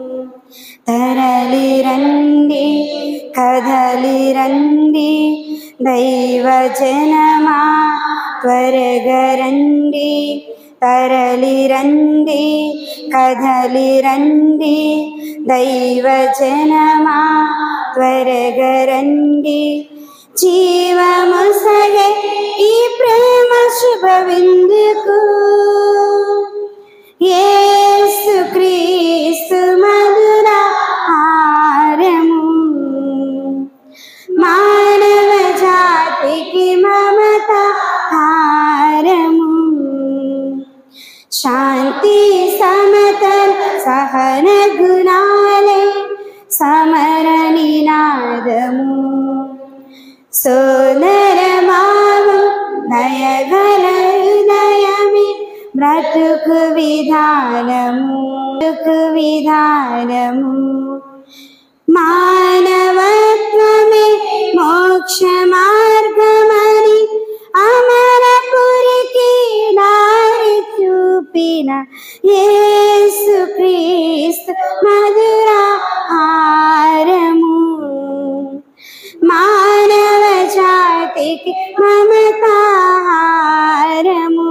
తరలి రండి, కదలి రండి, దైవ జనమా త్వరగా రండి. తరలి రండి, కదలి రండి, దైవ జనమా త్వరగా రండి. జీవము సగే ఈ ప్రేమ శుభ విందుకు, యేసుక్రీస్తు మధురాహారము, మానవ జాతికి మమత హారము. శాంతి సమతల సహన గుణాలే సమర నినాదము. సోదరమావు దయగల హృదయమే బ్రతుకు విధానము, బ్రతుకు విధానము. మానవత్వమే మోక్ష మార్గమని అమరపురికి దారి చూపిన యేసుక్రీస్తు మధురాహారము, మానవ జాతికి మమతాహారము.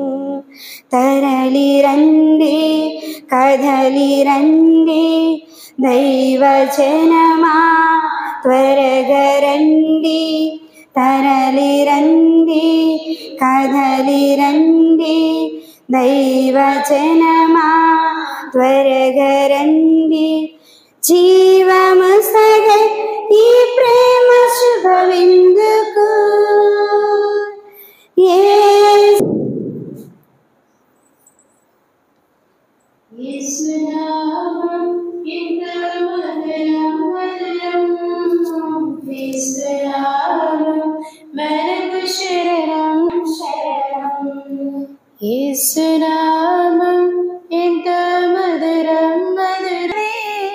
తరలి రండి, కదలి రండి, దైవ జనమా త్వరగా రండి. తరలి రండి, కదలి రండి, దైవ జనమా త్వరగా రండి. జీవము సగే ఈ ప్రేమ శుభ విందుకు, యేసునామం ఎంత మధురం మధురం, యేసునామం మనకు శరణం శరణం. యేసునామం ఎంత మధురం మధురే,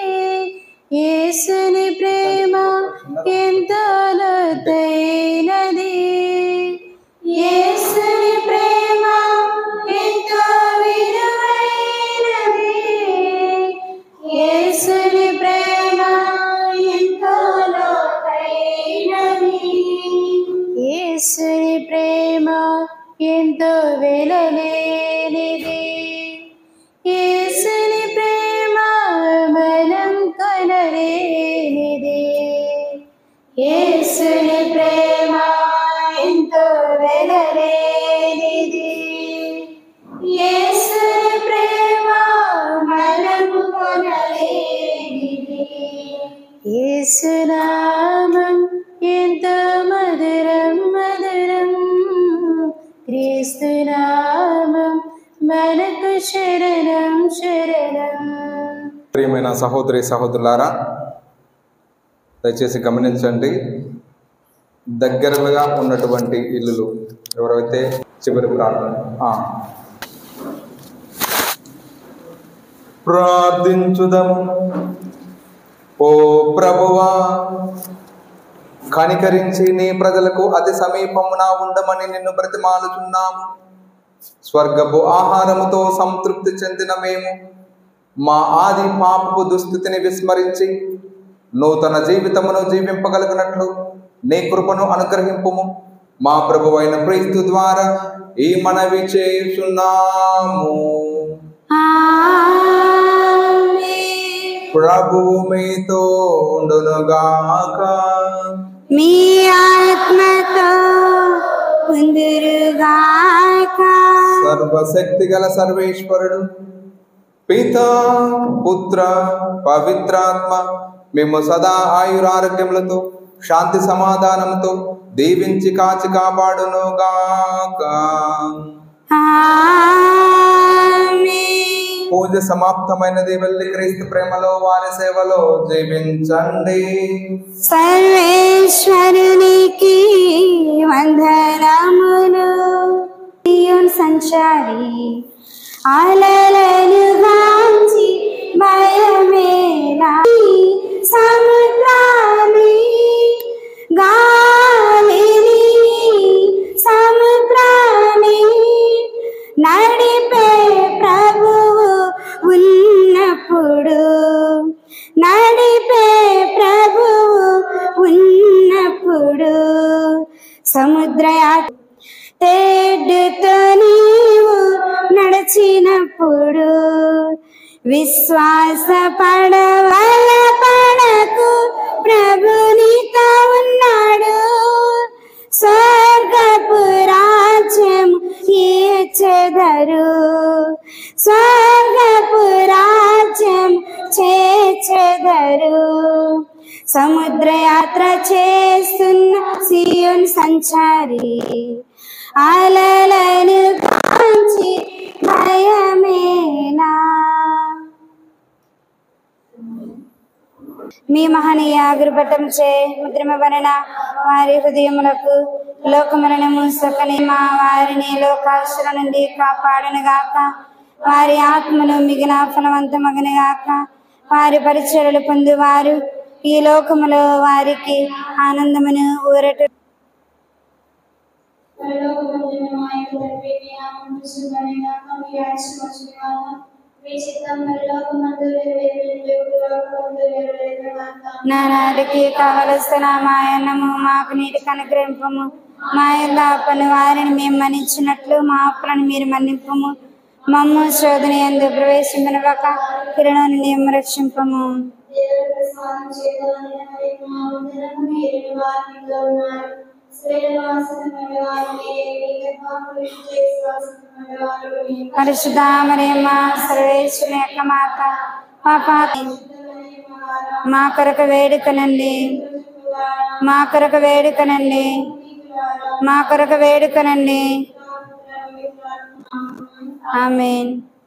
యేసుని ప్రేమ ఎంత లోతైనది. యేసుని ప్రేమ ఎంతో విలువైనది. యేసుని ప్రేమ ఎంతో లోతైనది. యేసుని ప్రేమ ఎంతో వెలలే సహోదరి సహోదరులారా, దయచేసి గమనించండి. దగ్గరగా ఉన్నటువంటి ఇల్లులు ఎవరైతే చివరి ప్రార్థన ప్రార్థించుదము. ఓ ప్రభువా, కనికరించి నీ ప్రజలకు అతి సమీపమున ఉండమని నిన్ను బ్రతిమాలుచున్నాము. స్వర్గపు ఆహారముతో సంతృప్తి చెందిన మేము మా ఆది పాపపు దుస్థితిని విస్మరించి నూతన జీవితమును జీవింపగలిగినట్లు నీ కృపను అనుగ్రహింపుము. మా ప్రభువైన క్రీస్తు ద్వారా ఈ మనవి చేయుచున్నాము. ప్రభువు మీతో ఉండునుగాక. మీ ఆత్మతో ఉందురుగాక. సర్వశక్తి గల సర్వేశ్వరుడు పితా పుత్ర పవిత్రాత్మ మేము సదా ఆయురారోగ్యములతో శాంతి సమాధానంతో దీవించి కాచి కాపాడునుగాక. పూజ సమాప్తమైనది. వెళ్ళి క్రీస్తు ప్రేమలో వారి సేవలో జీవించండి. సర్వేశ్వరునికి వందనములు. సంచారి అలలను గాంచి భయమేలా, సముద్రాన్ని గాలిని సముద్రాన్ని నడిపే ప్రభువు ఉన్నప్పుడు, నడిపే ప్రభువు ఉన్నప్పుడు సముద్ర తెడ్డుతో నీవు నడిచినప్పుడు విశ్వాస పడవల పడకు, ప్రభు నీతో ఉన్నాడు. స్వర్గపు రాజ్యం చేచెదరు, స్వర్గపు రాజ్యం చేచెదరు. సముద్ర యాత్ర చేస్తున్న సియోన్ సంచారి అలలను కాంచి భయమేలా. మీ మహనీయ అగ్రపటం చే ముద్రమబడిన వారి హృదయములకు లోకమరణము సొక్కని మా వారిని లోకాసుల నుండి కాపాడునుగాక. వారి ఆత్మలు మిగిలిన ఫలవంతమగనుగాక. వారి పరిచర్యలు పొందువారు ఈ లోకములో వారికి ఆనందమును ఊరట. నానాటికి కావలసిన మాయన్నము మాకు నీటి కనుగ్రహింపము. మా యొక్క పని వారిని మేము మన్నించినట్లు మా అప్పులను మీరు మన్నింపము. మమ్ము శోధన యందు ప్రవేశింపనివ్వక కీడులో నుండి రక్షింపము. పరిశుద్ధ మరియమ్మ సర్వేశ్వరుని యొక్క మాత, పాపా మా కొరకు వేడుకనండి, మా కొరకు వేడుకనండి, మా కొరకు వేడుకనండి. ఆమేన్.